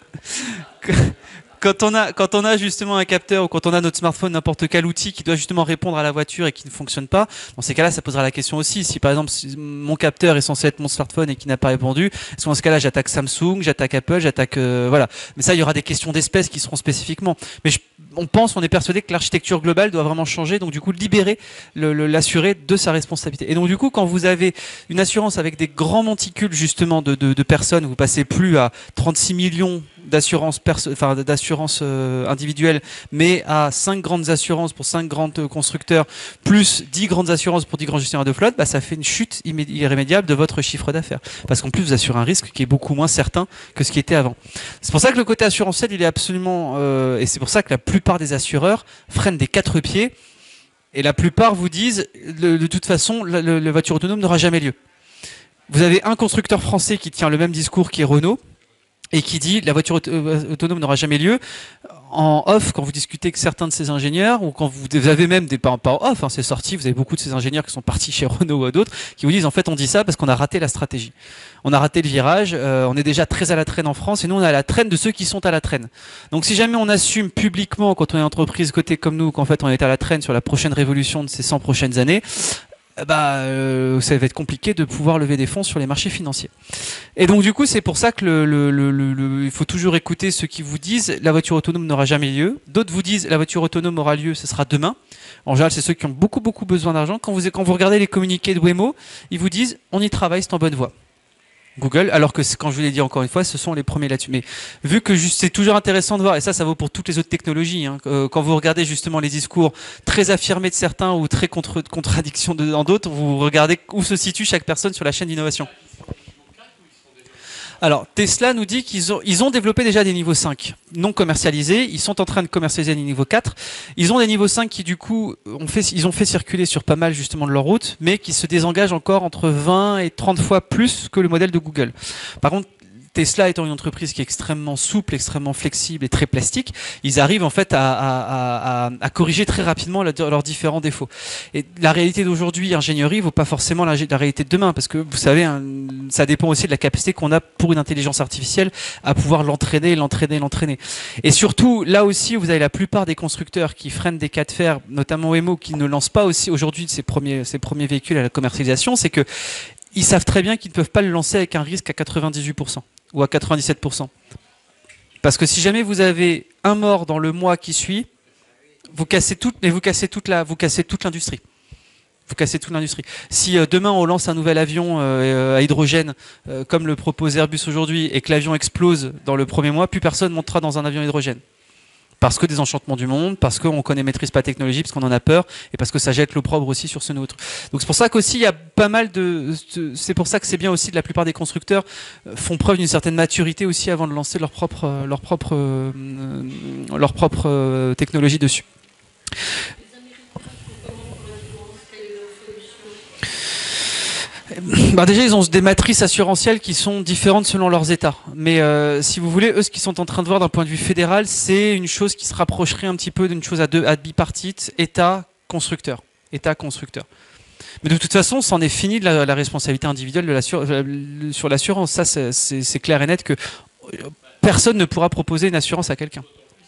Quand on a justement un capteur ou quand on a notre smartphone, n'importe quel outil qui doit justement répondre à la voiture et qui ne fonctionne pas, dans ces cas-là, ça posera la question aussi. Si par exemple mon capteur est censé être mon smartphone et qui n'a pas répondu, est-ce que dans ce cas-là, j'attaque Samsung, j'attaque Apple, j'attaque voilà. Mais ça, il y aura des questions d'espèces qui seront spécifiquement. Mais on est persuadé que l'architecture globale doit vraiment changer, donc du coup libérer l'assuré de sa responsabilité. Et donc du coup, quand vous avez une assurance avec des grands monticules justement de personnes, vous passez plus à 36 millions d'assurance individuelle, mais à 5 grandes assurances pour 5 grands constructeurs, plus 10 grandes assurances pour 10 grands gestionnaires de flotte, bah, ça fait une chute irrémédiable de votre chiffre d'affaires. Parce qu'en plus, vous assurez un risque qui est beaucoup moins certain que ce qui était avant. C'est pour ça que le côté assurantiel, il est absolument... et c'est pour ça que la plupart des assureurs freinent des 4 pieds, et la plupart vous disent, de toute façon, la voiture autonome n'aura jamais lieu. Vous avez un constructeur français qui tient le même discours qui est Renault, et qui dit la voiture autonome n'aura jamais lieu. En off, quand vous discutez avec certains de ces ingénieurs, ou quand vous avez même des pas en off, hein, c'est sorti, vous avez beaucoup de ces ingénieurs qui sont partis chez Renault ou d'autres, qui vous disent en fait on dit ça parce qu'on a raté la stratégie. On a raté le virage, on est déjà très à la traîne en France, et nous on est à la traîne de ceux qui sont à la traîne. Donc si jamais on assume publiquement, quand on est entreprise cotée comme nous, qu'en fait on est à la traîne sur la prochaine révolution de ces 100 prochaines années, ça va être compliqué de pouvoir lever des fonds sur les marchés financiers. Et donc du coup, c'est pour ça que il faut toujours écouter ceux qui vous disent la voiture autonome n'aura jamais lieu. D'autres vous disent la voiture autonome aura lieu, ce sera demain. En général, c'est ceux qui ont beaucoup besoin d'argent. Quand vous regardez les communiqués de Waymo, ils vous disent on y travaille, c'est en bonne voie. Google, alors que quand je vous l'ai dit encore une fois, ce sont les premiers là-dessus. Mais vu que c'est toujours intéressant de voir, et ça vaut pour toutes les autres technologies, hein, quand vous regardez justement les discours très affirmés de certains ou très contradictions dans d'autres, vous regardez où se situe chaque personne sur la chaîne d'innovation. Alors, Tesla nous dit qu'ils ont développé déjà des niveaux 5 non commercialisés. Ils sont en train de commercialiser des niveaux 4. Ils ont des niveaux 5 qui, du coup, ils ont fait circuler sur pas mal, justement, de leur route, mais qui se désengagent encore entre 20 et 30 fois plus que le modèle de Google. Par contre, Tesla étant une entreprise qui est extrêmement souple, extrêmement flexible et très plastique, ils arrivent en fait à corriger très rapidement leurs différents défauts. Et la réalité d'aujourd'hui, ingénierie, vaut pas forcément la réalité de demain, parce que vous savez, ça dépend aussi de la capacité qu'on a pour une intelligence artificielle à pouvoir l'entraîner. Et surtout, là aussi, vous avez la plupart des constructeurs qui freinent des cas de fer, notamment Waymo, qui ne lancent pas aussi aujourd'hui ses premiers véhicules à la commercialisation, c'est que ils savent très bien qu'ils ne peuvent pas le lancer avec un risque à 98%. Ou à 97%. Parce que si jamais vous avez un mort dans le mois qui suit, vous cassez toute l'industrie. Vous cassez toute l'industrie. Si demain on lance un nouvel avion à hydrogène, comme le propose Airbus aujourd'hui, et que l'avion explose dans le premier mois, plus personne montera dans un avion à hydrogène. Parce que des enchantements du monde, parce qu'on maîtrise pas la technologie, parce qu'on en a peur, et parce que ça jette l'opprobre aussi sur ce nôtre. Donc c'est pour ça qu'aussi il y a pas mal c'est pour ça que c'est bien aussi que la plupart des constructeurs font preuve d'une certaine maturité aussi avant de lancer leur propre technologie dessus. Déjà, ils ont des matrices assurantielles qui sont différentes selon leurs États. Mais si vous voulez, eux, ce qu'ils sont en train de voir d'un point de vue fédéral, c'est une chose qui se rapprocherait un petit peu d'une chose à bipartite, État-constructeur. Mais de toute façon, c'en est fini de la responsabilité individuelle sur l'assurance. Ça, c'est clair et net que personne ne pourra proposer une assurance à quelqu'un.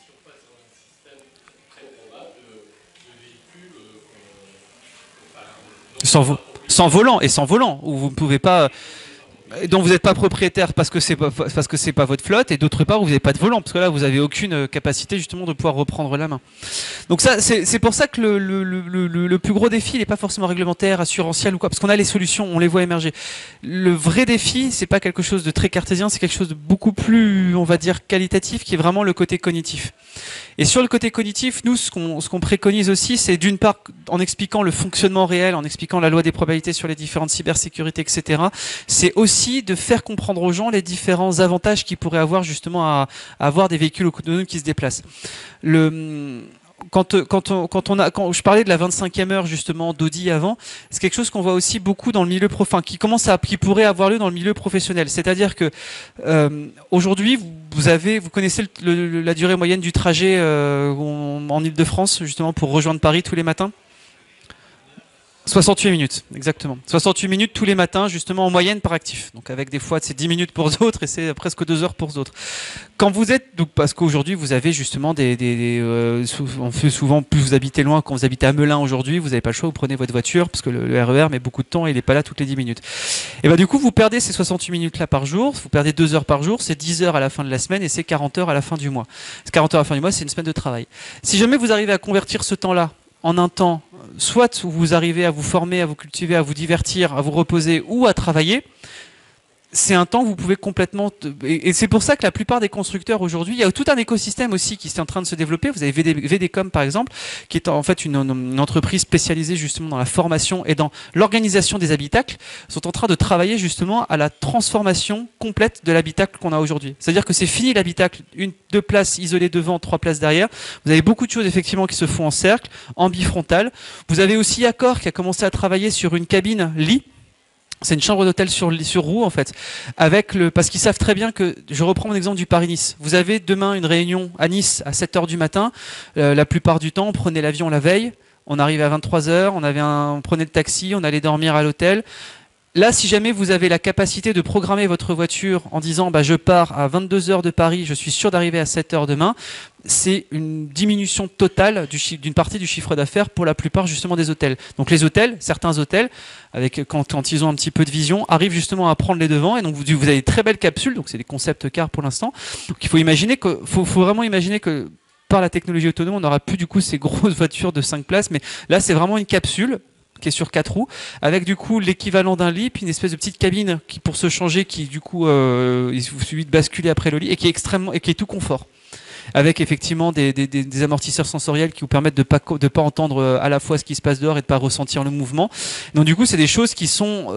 Sans volant, où vous ne pouvez pas, dont vous n'êtes pas propriétaire parce que c'est pas votre flotte, et d'autre part où vous n'avez pas de volant, parce que là vous n'avez aucune capacité justement de pouvoir reprendre la main. Donc ça, c'est pour ça que le plus gros défi, il n'est pas forcément réglementaire, assurantiel ou quoi, parce qu'on a les solutions, on les voit émerger. Le vrai défi, c'est pas quelque chose de très cartésien, c'est quelque chose de beaucoup plus, on va dire, qualitatif, qui est vraiment le côté cognitif. Et sur le côté cognitif, nous, ce qu'on préconise aussi, c'est d'une part, en expliquant le fonctionnement réel, en expliquant la loi des probabilités sur les différentes cybersécurités, etc., c'est aussi de faire comprendre aux gens les différents avantages qu'ils pourraient avoir justement à avoir des véhicules autonomes qui se déplacent. Quand je parlais de la 25e heure justement d'Audi avant, c'est quelque chose qu'on voit aussi beaucoup dans le milieu qui pourrait avoir lieu dans le milieu professionnel. C'est-à-dire que aujourd'hui, vous connaissez la durée moyenne du trajet en Île-de-France justement pour rejoindre Paris tous les matins. 68 minutes, exactement. 68 minutes tous les matins, justement, en moyenne par actif. Donc, avec des fois, c'est 10 minutes pour d'autres et c'est presque 2 heures pour d'autres. Quand vous êtes, donc, parce qu'aujourd'hui, vous avez justement on fait souvent, plus vous habitez loin, quand vous habitez à Melun aujourd'hui, vous n'avez pas le choix, vous prenez votre voiture, parce que le RER met beaucoup de temps et il n'est pas là toutes les 10 minutes. Et bah, du coup, vous perdez ces 68 minutes-là par jour, vous perdez 2 heures par jour, c'est 10 heures à la fin de la semaine et c'est 40 heures à la fin du mois. 40 heures à la fin du mois, c'est une semaine de travail. Si jamais vous arrivez à convertir ce temps-là en un temps, soit où vous arrivez à vous former, à vous cultiver, à vous divertir, à vous reposer ou à travailler, c'est un temps où vous pouvez complètement... Et c'est pour ça que la plupart des constructeurs aujourd'hui, il y a tout un écosystème aussi qui est en train de se développer. Vous avez VDCom par exemple, qui est en fait une entreprise spécialisée justement dans la formation et dans l'organisation des habitacles, sont en train de travailler justement à la transformation complète de l'habitacle qu'on a aujourd'hui. C'est-à-dire que c'est fini l'habitacle, 2 places isolées devant, 3 places derrière. Vous avez beaucoup de choses effectivement qui se font en cercle, en bifrontal. Vous avez aussi Accor qui a commencé à travailler sur une cabine lit. C'est une chambre d'hôtel sur roue en fait, parce qu'ils savent très bien que, je reprends mon exemple du Paris-Nice, vous avez demain une réunion à Nice à 7h du matin, la plupart du temps on prenait l'avion la veille, on arrivait à 23h, on prenait le taxi, on allait dormir à l'hôtel. Là, si jamais vous avez la capacité de programmer votre voiture en disant bah, je pars à 22h de Paris, je suis sûr d'arriver à 7h demain, c'est une diminution totale d'une partie du chiffre d'affaires pour la plupart justement des hôtels. Donc les hôtels, certains hôtels, quand ils ont un petit peu de vision, arrivent justement à prendre les devants et donc vous avez des très belles capsules, donc c'est des concepts cars pour l'instant. Donc il faut vraiment imaginer que par la technologie autonome, on n'aura plus du coup ces grosses voitures de 5 places, mais là c'est vraiment une capsule qui est sur 4 roues, avec du coup l'équivalent d'un lit, puis une espèce de petite cabine qui, pour se changer, qui du coup il suffit de basculer après le lit et qui est tout confort. Avec effectivement des amortisseurs sensoriels qui vous permettent de pas entendre à la fois ce qui se passe dehors et de pas ressentir le mouvement. Donc du coup, c'est des choses qui sont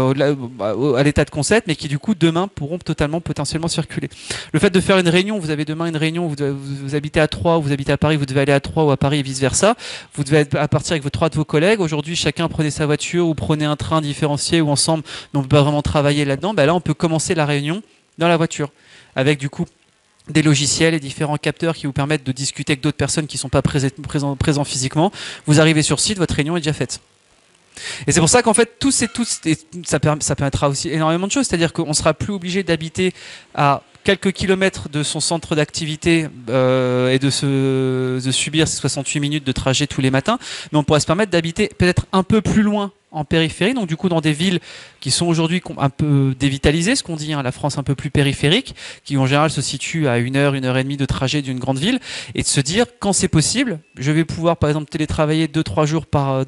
à l'état de concept, mais qui du coup demain pourront potentiellement circuler. Le fait de faire une réunion, vous avez demain une réunion, vous habitez à Troyes, vous habitez à Paris, vous devez aller à Troyes ou à Paris et vice versa. Vous devez être à partir avec 3 de vos collègues. Aujourd'hui, chacun prenait sa voiture ou prenait un train différencié ou ensemble, mais on peut pas vraiment travailler là-dedans. Là, on peut commencer la réunion dans la voiture, avec du coup des logiciels et différents capteurs qui vous permettent de discuter avec d'autres personnes qui ne sont pas présents physiquement. Vous arrivez sur site, votre réunion est déjà faite. Et c'est pour ça qu'en fait, ça permettra aussi énormément de choses. C'est-à-dire qu'on ne sera plus obligé d'habiter à quelques kilomètres de son centre d'activité et de subir ces 68 minutes de trajet tous les matins, mais on pourrait se permettre d'habiter peut-être un peu plus loin en périphérie, donc du coup dans des villes qui sont aujourd'hui un peu dévitalisées, ce qu'on dit, la France un peu plus périphérique, qui en général se situe à 1 heure, 1 heure et demie de trajet d'une grande ville, et de se dire, quand c'est possible, je vais pouvoir par exemple télétravailler 2-3 jours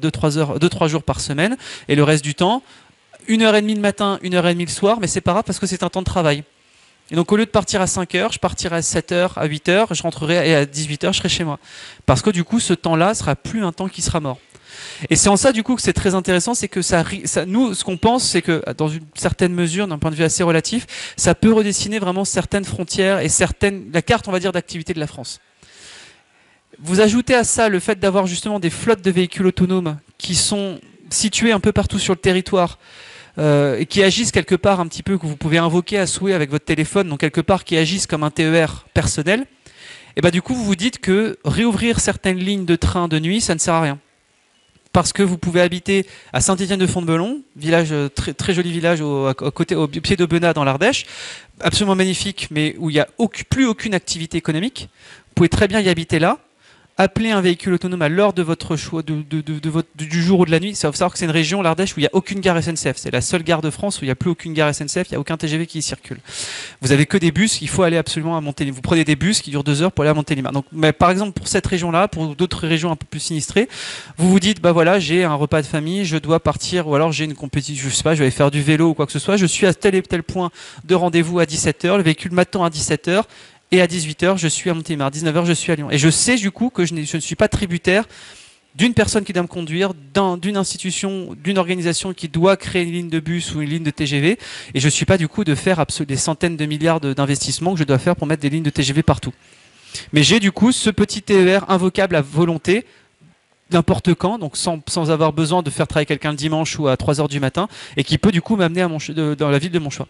par semaine, et le reste du temps, 1 heure et demie le matin, 1 heure et demie le soir, mais c'est pas grave parce que c'est un temps de travail. Et donc au lieu de partir à 5 heures, je partirai à 7 heures, à 8 heures, je rentrerai et à 18 heures, je serai chez moi. Parce que du coup, ce temps-là sera plus un temps qui sera mort. Et c'est en ça du coup que c'est très intéressant, c'est que nous, ce qu'on pense, c'est que dans une certaine mesure, d'un point de vue assez relatif, ça peut redessiner vraiment certaines frontières et la carte, on va dire, d'activité de la France. Vous ajoutez à ça le fait d'avoir justement des flottes de véhicules autonomes qui sont situés un peu partout sur le territoire, et qui agissent quelque part un petit peu, que vous pouvez invoquer à souhait avec votre téléphone, donc quelque part qui agissent comme un TER personnel, et bah du coup vous vous dites que réouvrir certaines lignes de train de nuit, ça ne sert à rien. Parce que vous pouvez habiter à Saint-Étienne-de-Font-de-Belon, village, très, très joli village au pied d'Aubenas dans l'Ardèche, absolument magnifique, mais où il n'y a plus aucune activité économique. Vous pouvez très bien y habiter là, appeler un véhicule autonome à l'heure de votre choix, du jour ou de la nuit. Il faut savoir que c'est une région, l'Ardèche, où il n'y a aucune gare SNCF. C'est la seule gare de France où il n'y a plus aucune gare SNCF, il n'y a aucun TGV qui y circule. Vous avez que des bus, il faut aller absolument à Montélimar. Vous prenez des bus qui durent 2 heures pour aller à Montélimar. Donc, mais par exemple, pour cette région-là, pour d'autres régions un peu plus sinistrées, vous vous dites, bah voilà, j'ai un repas de famille, je dois partir, ou alors j'ai une compétition, je sais pas, je vais faire du vélo ou quoi que ce soit, je suis à tel et tel point de rendez-vous à 17h, le véhicule m'attend à 17h, et à 18h, je suis à Montélimar. À 19h, je suis à Lyon. Et je sais du coup que je ne suis pas tributaire d'une personne qui doit me conduire, d'une institution, d'une organisation qui doit créer une ligne de bus ou une ligne de TGV. Et je ne suis pas du coup de faire des centaines de milliards d'investissements que je dois faire pour mettre des lignes de TGV partout. Mais j'ai du coup ce petit TER invocable à volonté, n'importe quand, donc sans avoir besoin de faire travailler quelqu'un le dimanche ou à 3h du matin, et qui peut du coup m'amener dans la ville de mon choix.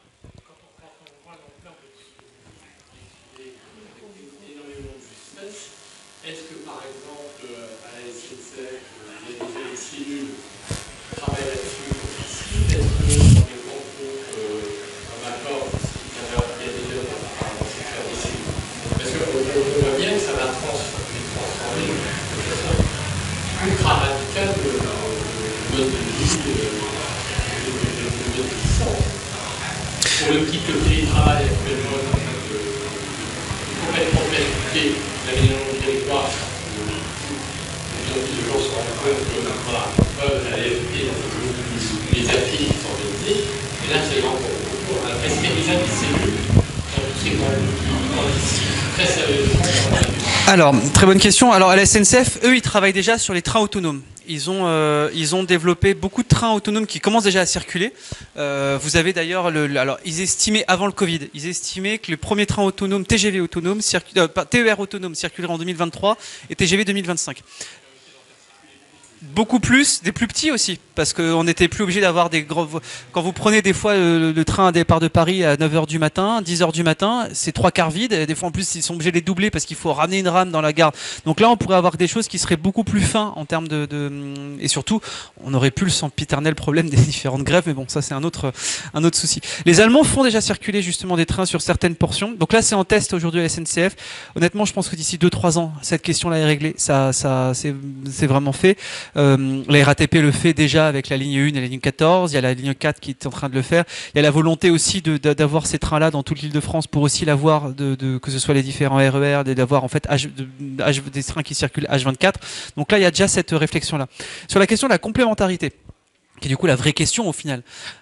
travail là-dessus difficile? Est-ce que dans les grands groupes, comme accord, il y a des œuvres apparemment c'est faire des cellules? Parce qu'on voit bien que ça va transformer de façon ultra radicale le mode de vie, le mode de existence. Pour le petit télétravail actuellement, complètement percuté l'aménagement du territoire. De gens se rendent compte que peuvent aller dans les affiches qui sont organisées. Et là, c'est encore beaucoup. Est-ce qu'il y a déjà des cellules dans tous ces grands groupes qui anticipent très sérieusement? Alors, très bonne question. Alors, à la SNCF, eux, ils travaillent déjà sur les trains autonomes. Ils ont développé beaucoup de trains autonomes qui commencent déjà à circuler. Vous avez d'ailleurs, alors ils estimaient avant le Covid, ils estimaient que le premier train autonome, TGV autonome, TER autonome circulerait en 2023 et TGV 2025. Beaucoup plus, des plus petits aussi, parce qu'on n'était plus obligé d'avoir des gros... Quand vous prenez des fois le train à départ de Paris à 9h du matin, 10h du matin, c'est 3/4 vide, et des fois en plus ils sont obligés de les doubler parce qu'il faut ramener une rame dans la gare. Donc là on pourrait avoir des choses qui seraient beaucoup plus fins en termes et surtout on n'aurait plus le sempiternel problème des différentes grèves, mais bon ça c'est un autre souci. Les Allemands font déjà circuler justement des trains sur certaines portions, donc là c'est en test aujourd'hui à la SNCF. Honnêtement je pense que d'ici 2-3 ans cette question là est réglée, ça c'est vraiment fait. La RATP le fait déjà avec la ligne 1 et la ligne 14, il y a la ligne 4 qui est en train de le faire, il y a la volonté aussi d'avoir ces trains-là dans toute l'Île-de-France pour aussi l'avoir, que ce soit les différents RER, d'avoir en fait des trains qui circulent H24. Donc là, il y a déjà cette réflexion-là. Sur la question de la complémentarité, qui est du coup la vraie question au final,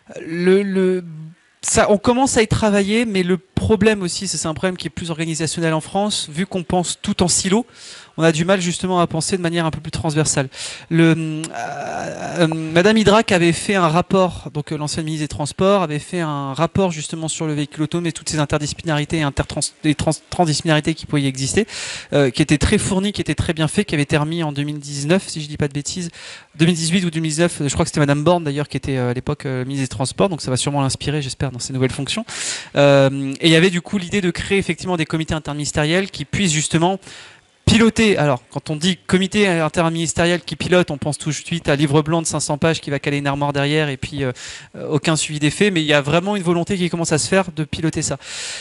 ça, on commence à y travailler, mais le problème aussi, c'est un problème qui est plus organisationnel en France, vu qu'on pense tout en silo, on a du mal justement à penser de manière un peu plus transversale. Madame Hydrac avait fait un rapport, donc l'ancienne ministre des Transports avait fait un rapport justement sur le véhicule autonome et toutes ces interdisciplinarités et transdisciplinarités qui pouvaient y exister, qui était très fourni, qui était très bien fait, qui avait été remis en 2019, si je dis pas de bêtises, 2018 ou 2019, je crois que c'était Madame Borne d'ailleurs qui était à l'époque ministre des Transports, donc ça va sûrement l'inspirer, j'espère, dans ses nouvelles fonctions. Et il y avait du coup l'idée de créer effectivement des comités interministériels qui puissent justement piloter. Alors, quand on dit comité interministériel qui pilote, on pense tout de suite à livre blanc de 500 pages qui va caler une armoire derrière et puis aucun suivi des faits, mais il y a vraiment une volonté qui commence à se faire de piloter ça.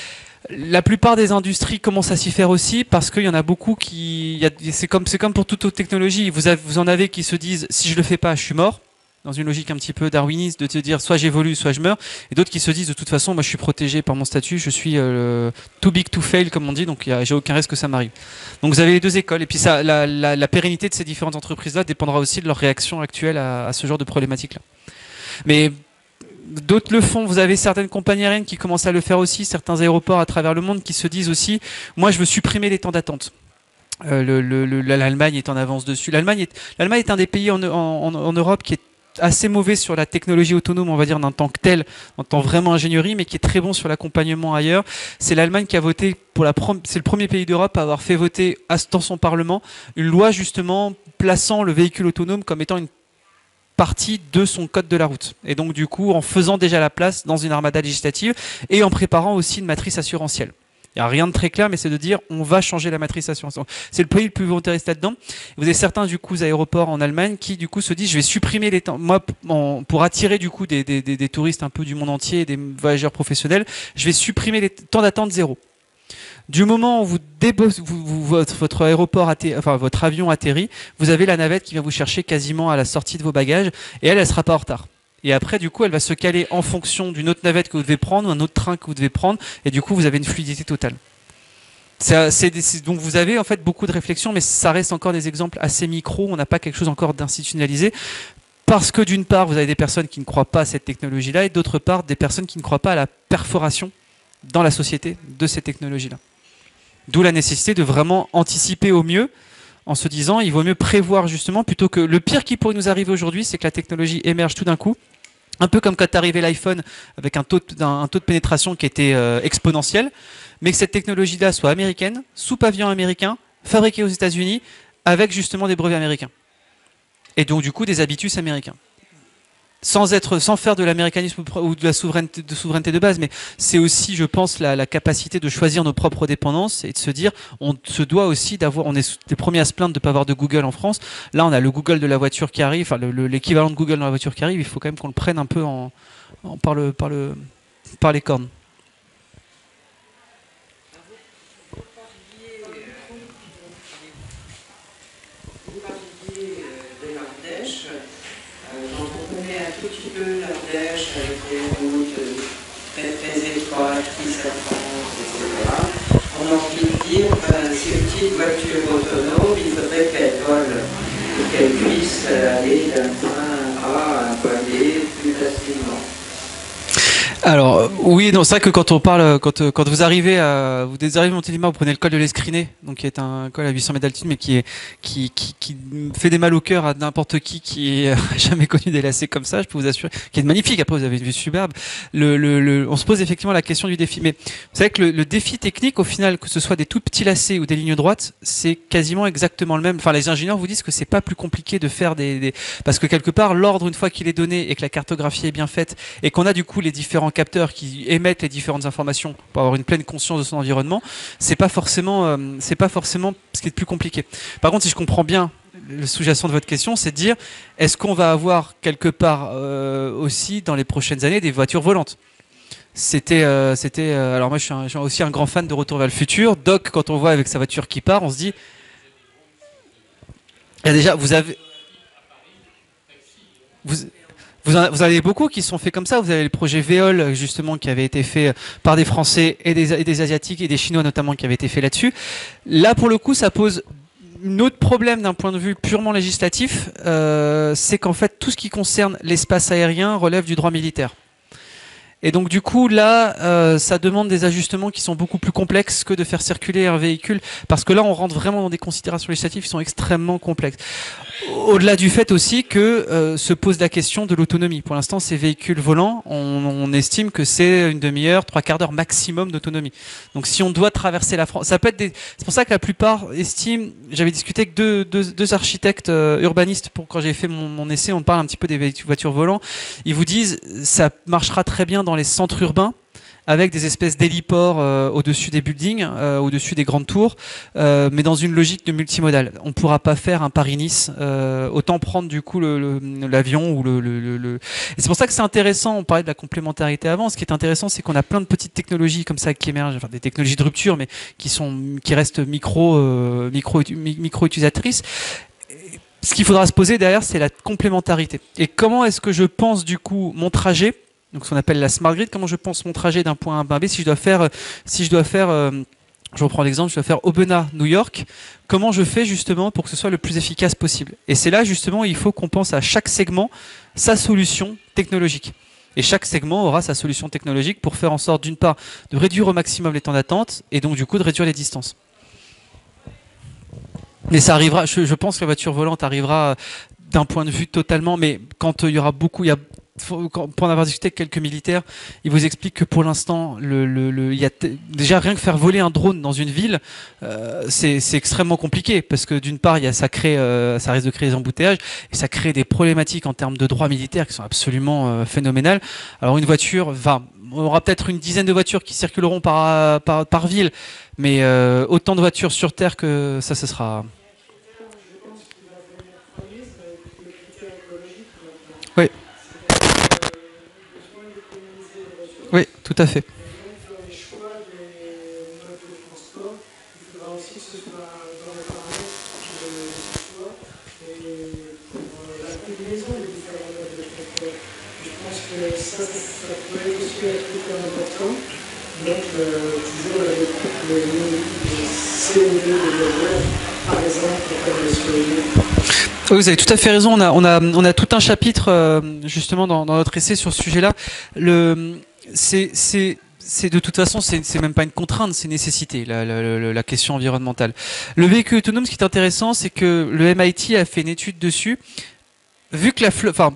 La plupart des industries commencent à s'y faire aussi parce qu'il y en a beaucoup c'est comme pour toute autre technologie. Vous en avez qui se disent si je le fais pas, je suis mort. Dans une logique un petit peu darwiniste de te dire soit j'évolue, soit je meurs, et d'autres qui se disent de toute façon, moi je suis protégé par mon statut, je suis too big to fail comme on dit, donc j'ai aucun risque que ça m'arrive. Donc vous avez les deux écoles, et puis ça, la pérennité de ces différentes entreprises-là dépendra aussi de leur réaction actuelle à ce genre de problématique-là. Mais d'autres le font, vous avez certaines compagnies aériennes qui commencent à le faire aussi, certains aéroports à travers le monde qui se disent aussi, moi je veux supprimer les temps d'attente. L'Allemagne est en avance dessus. L'Allemagne est un des pays en Europe qui est assez mauvais sur la technologie autonome, on va dire, en tant que tel, en tant vraiment ingénierie, mais qui est très bon sur l'accompagnement ailleurs. C'est l'Allemagne qui a voté c'est le premier pays d'Europe à avoir fait voter dans son Parlement une loi justement plaçant le véhicule autonome comme étant une partie de son code de la route. Et donc du coup, en faisant déjà la place dans une armada législative et en préparant aussi une matrice assurantielle. Il n'y a rien de très clair, mais c'est de dire on va changer la matrice assurantielle. C'est le pays le plus volontariste là-dedans. Vous avez certains du coup aéroports en Allemagne qui du coup se disent je vais supprimer les temps. Moi, pour attirer du coup des touristes un peu du monde entier, des voyageurs professionnels, je vais supprimer les temps d'attente zéro. Du moment où votre aéroport votre avion atterrit, vous avez la navette qui va vous chercher quasiment à la sortie de vos bagages et elle sera pas en retard. Et après, du coup, elle va se caler en fonction d'une autre navette que vous devez prendre, un autre train que vous devez prendre, et du coup, vous avez une fluidité totale. Donc vous avez en fait beaucoup de réflexions, mais ça reste encore des exemples assez micro, on n'a pas quelque chose encore d'institutionnalisé, parce que d'une part, vous avez des personnes qui ne croient pas à cette technologie-là, et d'autre part, des personnes qui ne croient pas à la perforation dans la société de ces technologies-là. D'où la nécessité de vraiment anticiper au mieux, en se disant il vaut mieux prévoir justement plutôt que le pire qui pourrait nous arriver aujourd'hui, c'est que la technologie émerge tout d'un coup, un peu comme quand arrivait l'iPhone avec un taux de pénétration qui était exponentiel, mais que cette technologie-là soit américaine, sous pavillon américain, fabriquée aux États-Unis, avec justement des brevets américains. Et donc du coup des habitus américains. sans faire de l'américanisme ou de la souveraineté de base, mais c'est aussi, je pense, la capacité de choisir nos propres dépendances et de se dire, on se doit aussi d'avoir, on est les premiers à se plaindre de ne pas avoir de Google en France. Là, on a le Google de la voiture qui arrive, enfin l'équivalent de Google dans la voiture qui arrive. Il faut quand même qu'on le prenne un peu par les cornes. Donc on connaît un tout petit peu l'Ardèche avec des routes très très étroites qui s'affrontent, etc. On a envie de dire, si une petite voiture autonome, il faudrait qu'elle vole et qu'elle puisse aller d'un point A à un point B plus facilement. Alors oui, non, c'est vrai que quand on parle, quand vous arrivez à Montélimar, vous prenez le col de l'Escriné, donc qui est un col à 800 mètres d'altitude, mais qui fait des mal au cœur à n'importe qui a jamais connu des lacets comme ça, je peux vous assurer, qui est magnifique. Après, vous avez une vue superbe. On se pose effectivement la question du défi, mais vous savez que le défi technique, au final, que ce soit des tout petits lacets ou des lignes droites, c'est quasiment exactement le même. Enfin, les ingénieurs vous disent que c'est pas plus compliqué de faire parce que quelque part, l'ordre, une fois qu'il est donné et que la cartographie est bien faite et qu'on a du coup les différents capteurs qui émettent les différentes informations pour avoir une pleine conscience de son environnement, c'est pas forcément ce qui est le plus compliqué. Par contre, si je comprends bien le sous-jacent de votre question, c'est de dire, est-ce qu'on va avoir quelque part aussi dans les prochaines années des voitures volantes? Alors moi je suis aussi un grand fan de Retour vers le futur. Doc, quand on voit avec sa voiture qui part, on se dit, il y a déjà, vous en avez beaucoup qui sont faits comme ça. Vous avez le projet Véole, justement, qui avait été fait par des Français et des Asiatiques et des Chinois notamment, qui avait été fait là-dessus. Là, pour le coup, ça pose un autre problème d'un point de vue purement législatif. C'est qu'en fait, tout ce qui concerne l'espace aérien relève du droit militaire. Et donc du coup là, ça demande des ajustements qui sont beaucoup plus complexes que de faire circuler un véhicule, parce que là on rentre vraiment dans des considérations législatives qui sont extrêmement complexes. Au-delà du fait aussi que se pose la question de l'autonomie. Pour l'instant, ces véhicules volants, on estime que c'est une demi-heure, 3/4 d'heure maximum d'autonomie. Donc si on doit traverser la France, ça peut être c'est pour ça que la plupart estiment, j'avais discuté avec deux architectes urbanistes quand j'ai fait mon essai, on parle un petit peu des voitures volantes, ils vous disent ça marchera très bien dans les centres urbains, avec des espèces d'héliports au-dessus des buildings, au-dessus des grandes tours, mais dans une logique de multimodal. On ne pourra pas faire un Paris-Nice, autant prendre du coup l'avion ou Et c'est pour ça que c'est intéressant, on parlait de la complémentarité avant, ce qui est intéressant c'est qu'on a plein de petites technologies comme ça qui émergent, enfin des technologies de rupture, mais qui restent micro-utilisatrices. Ce qu'il faudra se poser derrière, c'est la complémentarité. Et comment est-ce que je pense du coup mon trajet, donc ce qu'on appelle la smart grid, comment je pense mon trajet d'un point A à un point B, si je dois faire, je reprends l'exemple, je dois faire Aubenas, New York, comment je fais justement pour que ce soit le plus efficace possible. Et c'est là justement, il faut qu'on pense à chaque segment sa solution technologique. Et chaque segment aura sa solution technologique pour faire en sorte d'une part de réduire au maximum les temps d'attente et donc du coup de réduire les distances. Mais ça arrivera, je pense que la voiture volante arrivera d'un point de vue totalement, mais quand il y aura beaucoup, pour en avoir discuté avec quelques militaires, ils vous expliquent que pour l'instant, déjà rien que faire voler un drone dans une ville, c'est extrêmement compliqué parce que d'une part, ça risque de créer des embouteillages et ça crée des problématiques en termes de droits militaires qui sont absolument phénoménales. Alors une voiture on aura peut-être une dizaine de voitures qui circuleront par ville, mais autant de voitures sur Terre que ça, ce sera. Oui. Oui, tout à fait. Dans les choix des modes de transport, il faudra aussi que ce soit dans les paramètres de choix et pour la combinaison des différents modes de transport. Je pense que ça pourrait aussi être hyper important. Donc, toujours avec le CO2 de l'odeur, par exemple, comme le CO2. Oui, vous avez tout à fait raison. On a tout un chapitre justement dans notre essai sur ce sujet-là. C'est de toute façon, c'est même pas une contrainte, c'est une nécessité, la question environnementale. Le véhicule autonome, ce qui est intéressant, c'est que le MIT a fait une étude dessus. Vu que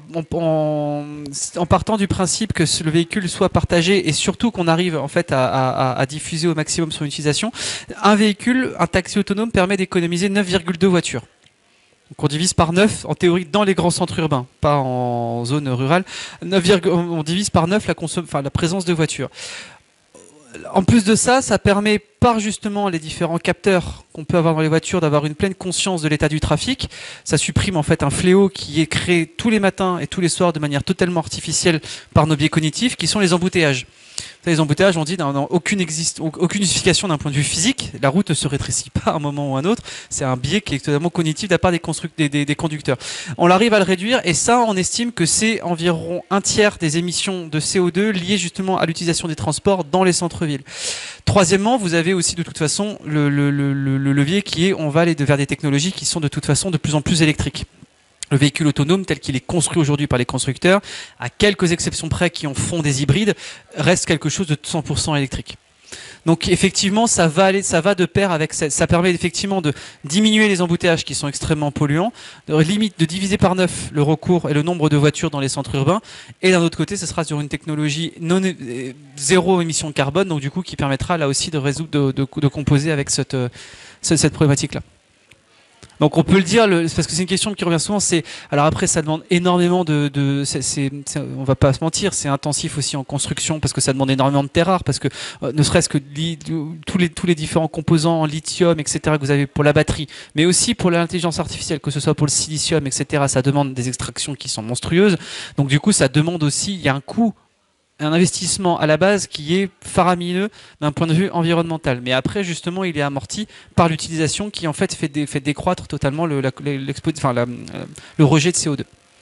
en partant du principe que le véhicule soit partagé et surtout qu'on arrive en fait à diffuser au maximum son utilisation, un taxi autonome permet d'économiser 9,2 voitures. Donc on divise par 9, en théorie, dans les grands centres urbains, pas en zone rurale. On divise par 9 la présence de voitures. En plus de ça, ça permet, par justement les différents capteurs qu'on peut avoir dans les voitures, d'avoir une pleine conscience de l'état du trafic. Ça supprime en fait un fléau qui est créé tous les matins et tous les soirs de manière totalement artificielle par nos biais cognitifs, qui sont les embouteillages. Les embouteillages, on dit, n'ont aucune justification d'un point de vue physique. La route ne se rétrécit pas à un moment ou à un autre. C'est un biais qui est totalement cognitif de la part des conducteurs. On arrive à le réduire et ça, on estime que c'est environ un tiers des émissions de CO2 liées justement à l'utilisation des transports dans les centres-villes. Troisièmement, vous avez aussi de toute façon le levier qui est, on va aller vers des technologies qui sont de toute façon de plus en plus électriques. Le véhicule autonome tel qu'il est construit aujourd'hui par les constructeurs, à quelques exceptions près qui en font des hybrides, reste quelque chose de 100% électrique. Donc effectivement, ça va de pair avec ça permet effectivement de diminuer les embouteillages qui sont extrêmement polluants, de diviser par 9 le recours et le nombre de voitures dans les centres urbains, et d'un autre côté, ce sera sur une technologie zéro émission de carbone, donc du coup qui permettra là aussi de résoudre, de composer avec cette problématique-là. Donc on peut le dire, parce que c'est une question qui revient souvent, alors après ça demande énormément on va pas se mentir, c'est intensif aussi en construction parce que ça demande énormément de terres rares, parce que ne serait-ce que tous les différents composants en lithium, etc. que vous avez pour la batterie, mais aussi pour l'intelligence artificielle, que ce soit pour le silicium, etc. Ça demande des extractions qui sont monstrueuses, donc du coup ça demande aussi, il y a un coût, un investissement à la base qui est faramineux d'un point de vue environnemental. Mais après, justement, il est amorti par l'utilisation qui, en fait, fait décroître totalement le rejet de CO2.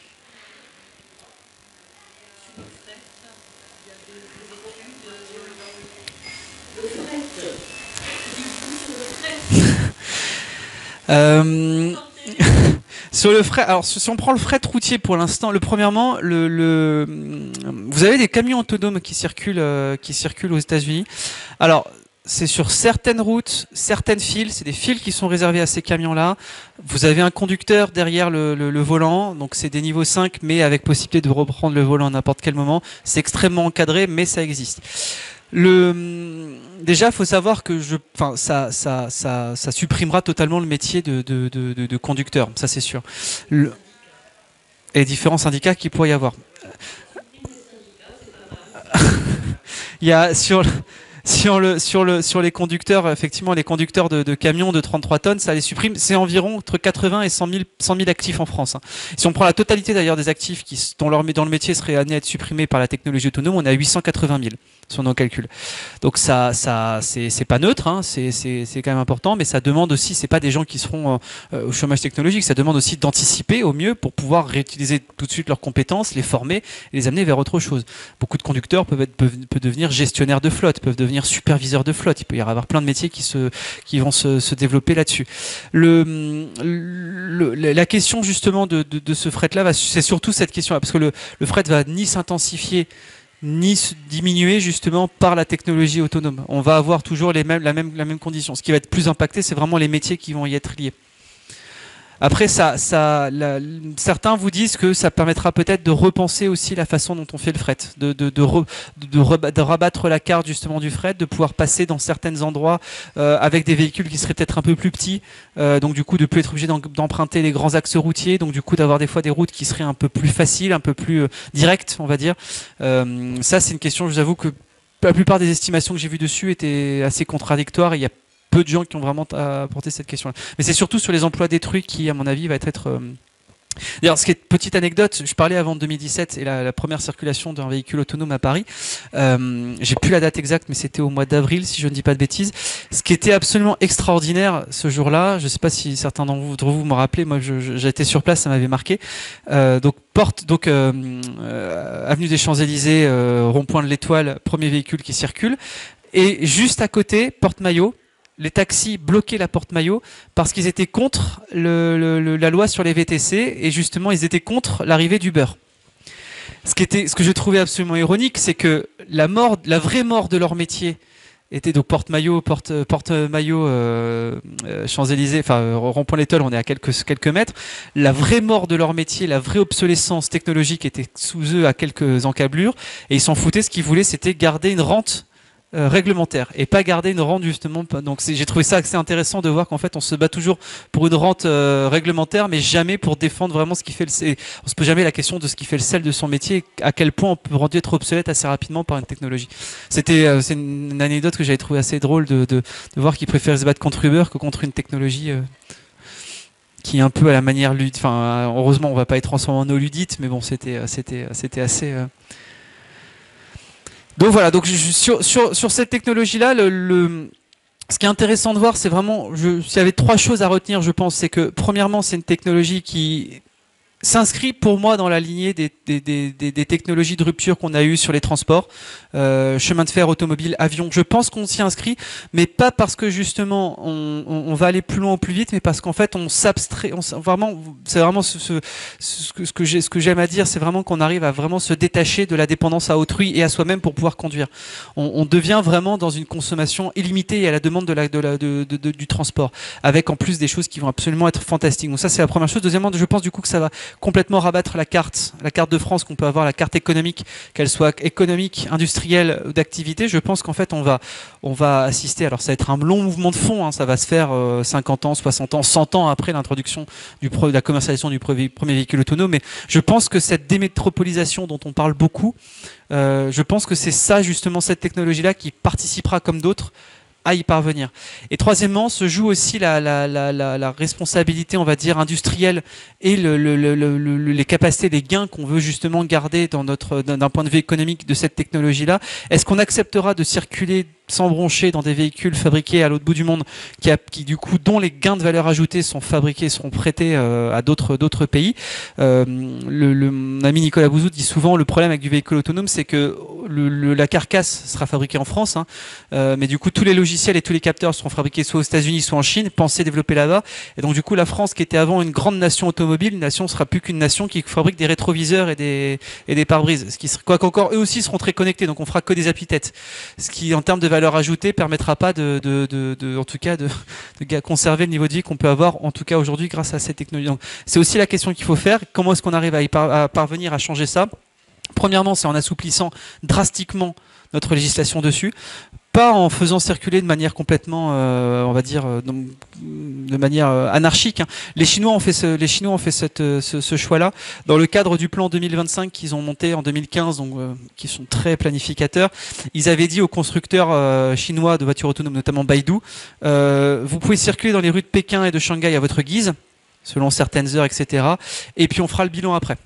Sur le fret, alors si on prend le fret routier pour l'instant, premièrement, vous avez des camions autonomes qui circulent aux États-Unis. Alors c'est sur certaines routes, certaines files, c'est des files qui sont réservées à ces camions-là. Vous avez un conducteur derrière le volant, donc c'est des niveaux 5, mais avec possibilité de reprendre le volant à n'importe quel moment. C'est extrêmement encadré, mais ça existe. Déjà, il faut savoir que ça supprimera totalement le métier de conducteur, ça c'est sûr. Et les différents syndicats qu'il pourrait y avoir. Il y a sur les conducteurs, effectivement, les conducteurs de camions de 33 tonnes, ça les supprime. C'est environ entre 80 et 100 000 actifs en France. Si on prend la totalité d'ailleurs des actifs dont le métier serait amené à être supprimé par la technologie autonome, on est à 880 000 sur nos calculs. Donc ça c'est pas neutre, hein, c'est quand même important, mais ça demande aussi, c'est pas des gens qui seront au chômage technologique, ça demande aussi d'anticiper au mieux pour pouvoir réutiliser tout de suite leurs compétences, les former et les amener vers autre chose. Beaucoup de conducteurs peuvent devenir gestionnaires de flotte, peuvent devenir superviseurs de flotte. Il peut y avoir plein de métiers qui vont se développer là-dessus. La question justement de ce fret-là, c'est surtout cette question-là, parce que le fret va ni s'intensifier ni se diminuer justement par la technologie autonome. On va avoir toujours la même condition. Ce qui va être plus impacté, c'est vraiment les métiers qui vont y être liés. Après, certains vous disent que ça permettra peut-être de repenser aussi la façon dont on fait le fret, de rabattre la carte justement du fret, de pouvoir passer dans certains endroits avec des véhicules qui seraient peut-être un peu plus petits, donc du coup de plus être obligé d'emprunter les grands axes routiers, donc du coup d'avoir des fois des routes qui seraient un peu plus faciles, un peu plus directes, on va dire. Ça, c'est une question, je vous avoue que la plupart des estimations que j'ai vues dessus étaient assez contradictoires, et il y a peu de gens qui ont vraiment apporté cette question-là. Mais c'est surtout sur les emplois détruits qui, à mon avis, va être... D'ailleurs, ce qui est petite anecdote, je parlais avant 2017 et la première circulation d'un véhicule autonome à Paris. J'ai plus la date exacte, mais c'était au mois d'avril, si je ne dis pas de bêtises. Ce qui était absolument extraordinaire ce jour-là, je ne sais pas si certains d'entre vous me rappelez, moi j'étais sur place, ça m'avait marqué. Avenue des Champs-Élysées, rond-point de l'Étoile, premier véhicule qui circule. Et juste à côté, Porte Maillot, les taxis bloquaient la porte Maillot parce qu'ils étaient contre la loi sur les VTC, et justement ils étaient contre l'arrivée d'Uber. Ce que je trouvais absolument ironique, c'est que la vraie mort de leur métier était donc porte Maillot, Champs-Élysées, enfin rond-point l'Étoile, on est à quelques mètres. La vraie mort de leur métier, la vraie obsolescence technologique était sous eux à quelques encablures, et ils s'en foutaient. Ce qu'ils voulaient, c'était garder une rente réglementaire et pas garder une rente justement. Donc j'ai trouvé ça assez intéressant de voir qu'en fait on se bat toujours pour une rente réglementaire, mais jamais pour défendre vraiment ce qui fait on se pose jamais la question de ce qui fait le sel de son métier, à quel point on peut rendre être obsolète assez rapidement par une technologie. C'est une anecdote que j'avais trouvé assez drôle de voir qu'ils préfèrent se battre contre Uber que contre une technologie qui est un peu à la manière ludique. Enfin, heureusement, on va pas être transformé en eau ludite, mais bon, c'était assez. Donc voilà. Donc sur cette technologie-là, ce qui est intéressant de voir, c'est vraiment, s'il y avait 3 choses à retenir, je pense, c'est que premièrement, c'est une technologie qui s'inscrit pour moi dans la lignée des technologies de rupture qu'on a eues sur les transports, chemin de fer, automobile, avion. Je pense qu'on s'y inscrit, mais pas parce que justement on va aller plus loin ou plus vite, mais parce qu'en fait on s'abstrait. Vraiment, c'est vraiment ce que j'aime à dire, c'est vraiment qu'on arrive à vraiment se détacher de la dépendance à autrui et à soi-même pour pouvoir conduire. On devient vraiment dans une consommation illimitée et à la demande du transport, avec en plus des choses qui vont absolument être fantastiques. Donc ça c'est la première chose. Deuxièmement, je pense du coup que ça va complètement rabattre la carte de France qu'on peut avoir, la carte économique, qu'elle soit économique, industrielle ou d'activité. Je pense qu'en fait on va assister, alors ça va être un long mouvement de fond, hein, ça va se faire 50 ans, 60 ans, 100 ans après l'introduction de la commercialisation du premier véhicule autonome, mais je pense que cette démétropolisation dont on parle beaucoup, je pense que c'est ça justement, cette technologie-là qui participera comme d'autres à y parvenir. Et troisièmement, se joue aussi la responsabilité, on va dire, industrielle et les capacités, les gains qu'on veut justement garder d'un point de vue économique de cette technologie-là. Est-ce qu'on acceptera de circuler sans broncher dans des véhicules fabriqués à l'autre bout du monde, du coup, dont les gains de valeur ajoutée sont fabriqués, seront prêtés à d'autres pays. Mon ami Nicolas Bouzou dit souvent, le problème avec du véhicule autonome, c'est que la carcasse sera fabriquée en France, hein, mais du coup, tous les logiciels et tous les capteurs seront fabriqués soit aux États-Unis, soit en Chine, pensés, développés là-bas. Et donc, du coup, la France, qui était avant une grande nation automobile, une nation sera plus qu'une nation qui fabrique des rétroviseurs et des pare-brises. Ce qui, quoi qu'encore, eux aussi seront très connectés, donc on fera que des appui-têtes. Ce qui, en termes de valeur ajoutée, permettra pas en tout cas, de conserver le niveau de vie qu'on peut avoir, en tout cas aujourd'hui, grâce à cette technologie. Donc, c'est aussi la question qu'il faut faire. Comment est-ce qu'on arrive à parvenir à changer ça? Premièrement, c'est en assouplissant drastiquement notre législation dessus. Pas en faisant circuler de manière complètement, on va dire, de manière anarchique. Hein. Les Chinois ont fait ce choix-là dans le cadre du plan 2025 qu'ils ont monté en 2015, donc qui sont très planificateurs. Ils avaient dit aux constructeurs chinois de voitures autonomes, notamment Baidu, vous pouvez circuler dans les rues de Pékin et de Shanghai à votre guise, selon certaines heures, etc. Et puis on fera le bilan après.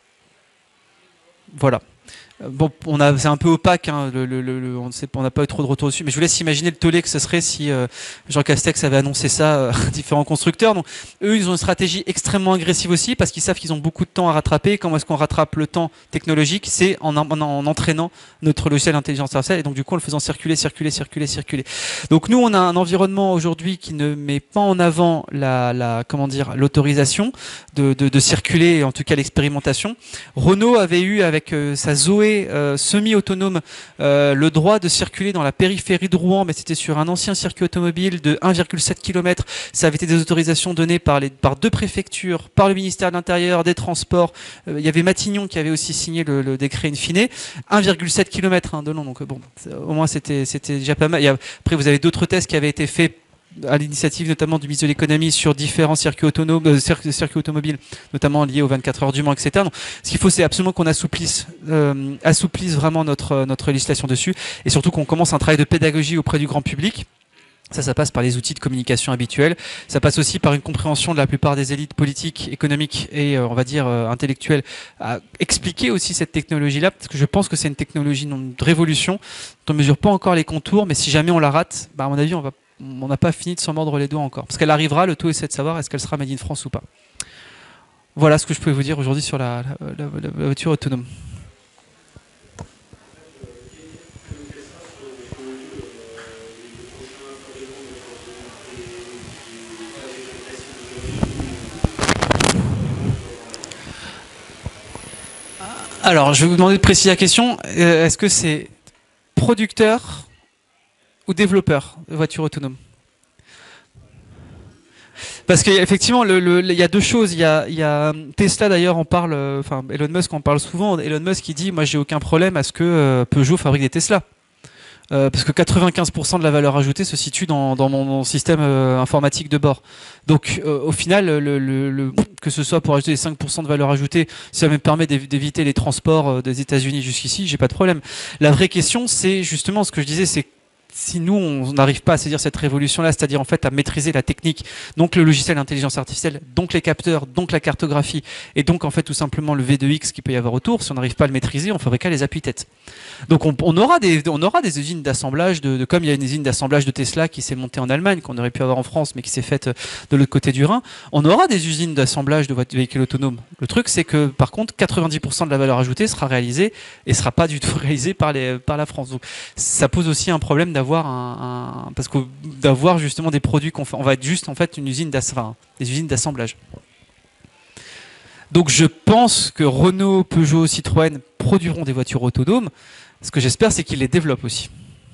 Voilà. Bon, c'est un peu opaque, hein, on n'a pas eu trop de retour dessus, mais je vous laisse imaginer le tollé que ce serait si Jean Castex avait annoncé ça à différents constructeurs. Donc, eux, ils ont une stratégie extrêmement agressive aussi, parce qu'ils savent qu'ils ont beaucoup de temps à rattraper. Comment est-ce qu'on rattrape le temps technologique? C'est en entraînant notre logiciel d'intelligence artificielle, et donc du coup en le faisant circuler. Donc nous, on a un environnement aujourd'hui qui ne met pas en avant l'autorisation de circuler, et en tout cas l'expérimentation. Renault avait eu avec sa Zoé semi-autonome le droit de circuler dans la périphérie de Rouen, mais c'était sur un ancien circuit automobile de 1,7 km. Ça avait été des autorisations données par 2 préfectures, par le ministère de l'Intérieur, des Transports. Il y avait Matignon qui avait aussi signé le décret in fine. 1,7 km de long, donc bon, au moins c'était déjà pas mal. Après, vous avez d'autres tests qui avaient été faits à l'initiative notamment du ministre de l'économie sur différents circuits autonomes, circuits automobiles, notamment liés aux 24 heures du Mans, etc. Donc, ce qu'il faut, c'est absolument qu'on assouplisse vraiment notre législation dessus, et surtout qu'on commence un travail de pédagogie auprès du grand public. Ça passe par les outils de communication habituels. Ça passe aussi par une compréhension de la plupart des élites politiques, économiques et, on va dire, intellectuelles, à expliquer aussi cette technologie-là, parce que je pense que c'est une technologie de révolution dont on ne mesure pas encore les contours, mais si jamais on la rate, à mon avis, on n'a pas fini de s'en mordre les doigts encore. Parce qu'elle arrivera, le tout est de savoir est-ce qu'elle sera made in France ou pas. Voilà ce que je pouvais vous dire aujourd'hui sur la voiture autonome. Alors, je vais vous demander de préciser la question. Est-ce que c'est producteur ou développeur de voitures autonomes? Parce qu'effectivement, il y a 2 choses. Il y a Tesla d'ailleurs en parle, Elon Musk en parle souvent. Elon Musk qui dit, moi j'ai aucun problème à ce que Peugeot fabrique des Tesla. parce que 95% de la valeur ajoutée se situe dans mon système informatique de bord. Donc au final, que ce soit pour ajouter les 5% de valeur ajoutée, si ça me permet d'éviter les transports des États-Unis jusqu'ici, j'ai pas de problème. La vraie question, c'est justement ce que je disais, c'est si nous, on n'arrive pas à saisir cette révolution-là, c'est-à-dire en fait à maîtriser la technique, donc le logiciel d'intelligence artificielle, donc les capteurs, donc la cartographie, et donc en fait tout simplement le V2X qu'il peut y avoir autour, si on n'arrive pas à le maîtriser, on fabriquera les appuis-têtes. Donc on aura des usines d'assemblage, comme il y a une usine d'assemblage de Tesla qui s'est montée en Allemagne, qu'on aurait pu avoir en France, mais qui s'est faite de l'autre côté du Rhin, on aura des usines d'assemblage de véhicules autonomes. Le truc, c'est que par contre, 90% de la valeur ajoutée sera réalisée et sera pas du tout réalisée par la France. Donc ça pose aussi un problème parce que d'avoir justement des produits on va être juste en fait une usine des usines d'assemblage. Donc je pense que Renault, Peugeot, Citroën produiront des voitures autonomes. Ce que j'espère, c'est qu'ils les développent aussi.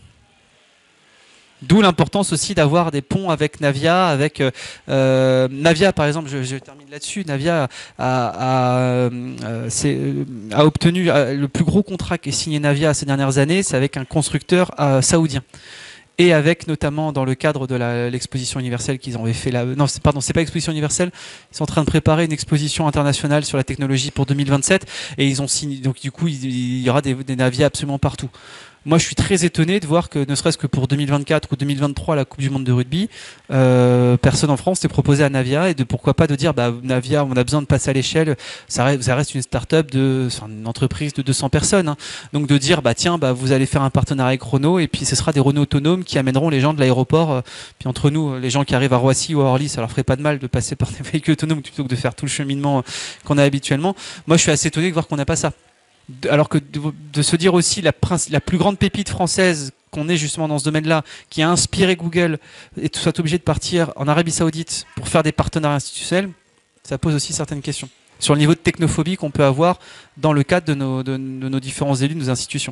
D'où l'importance aussi d'avoir des ponts avec Navia, Navia par exemple, je termine là-dessus. Navia a obtenu le plus gros contrat qui est signé Navia ces dernières années, c'est avec un constructeur saoudien. Et avec notamment dans le cadre de l'exposition universelle qu'ils avaient fait c'est pas l'exposition universelle, ils sont en train de préparer une exposition internationale sur la technologie pour 2027 et ils ont signé, donc du coup il y aura des Navia absolument partout. Moi, je suis très étonné de voir que, ne serait-ce que pour 2024 ou 2023, la Coupe du Monde de rugby, personne en France s'est proposé à Navia et pourquoi pas de dire, Navia, on a besoin de passer à l'échelle. Ça reste une start-up une entreprise de 200 personnes. Hein. Donc de dire, vous allez faire un partenariat avec Renault et puis ce sera des Renault autonomes qui amèneront les gens de l'aéroport. Puis entre nous, les gens qui arrivent à Roissy ou à Orly, ça leur ferait pas de mal de passer par des véhicules autonomes plutôt que de faire tout le cheminement qu'on a habituellement. Moi, je suis assez étonné de voir qu'on n'a pas ça. Alors que de se dire aussi la plus grande pépite française qu'on ait justement dans ce domaine-là, qui a inspiré Google et soit obligé de partir en Arabie Saoudite pour faire des partenariats institutionnels, ça pose aussi certaines questions sur le niveau de technophobie qu'on peut avoir dans le cadre de nos différents élus, de nos institutions.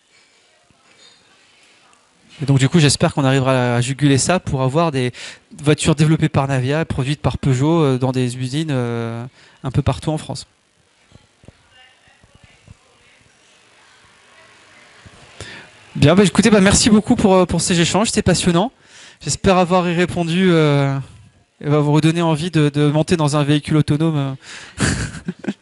Et donc du coup, j'espère qu'on arrivera à juguler ça pour avoir des voitures développées par Navia, produites par Peugeot dans des usines un peu partout en France. Bien, écoutez, merci beaucoup pour ces échanges, c'était passionnant. J'espère avoir y répondu et vous redonner envie de monter dans un véhicule autonome.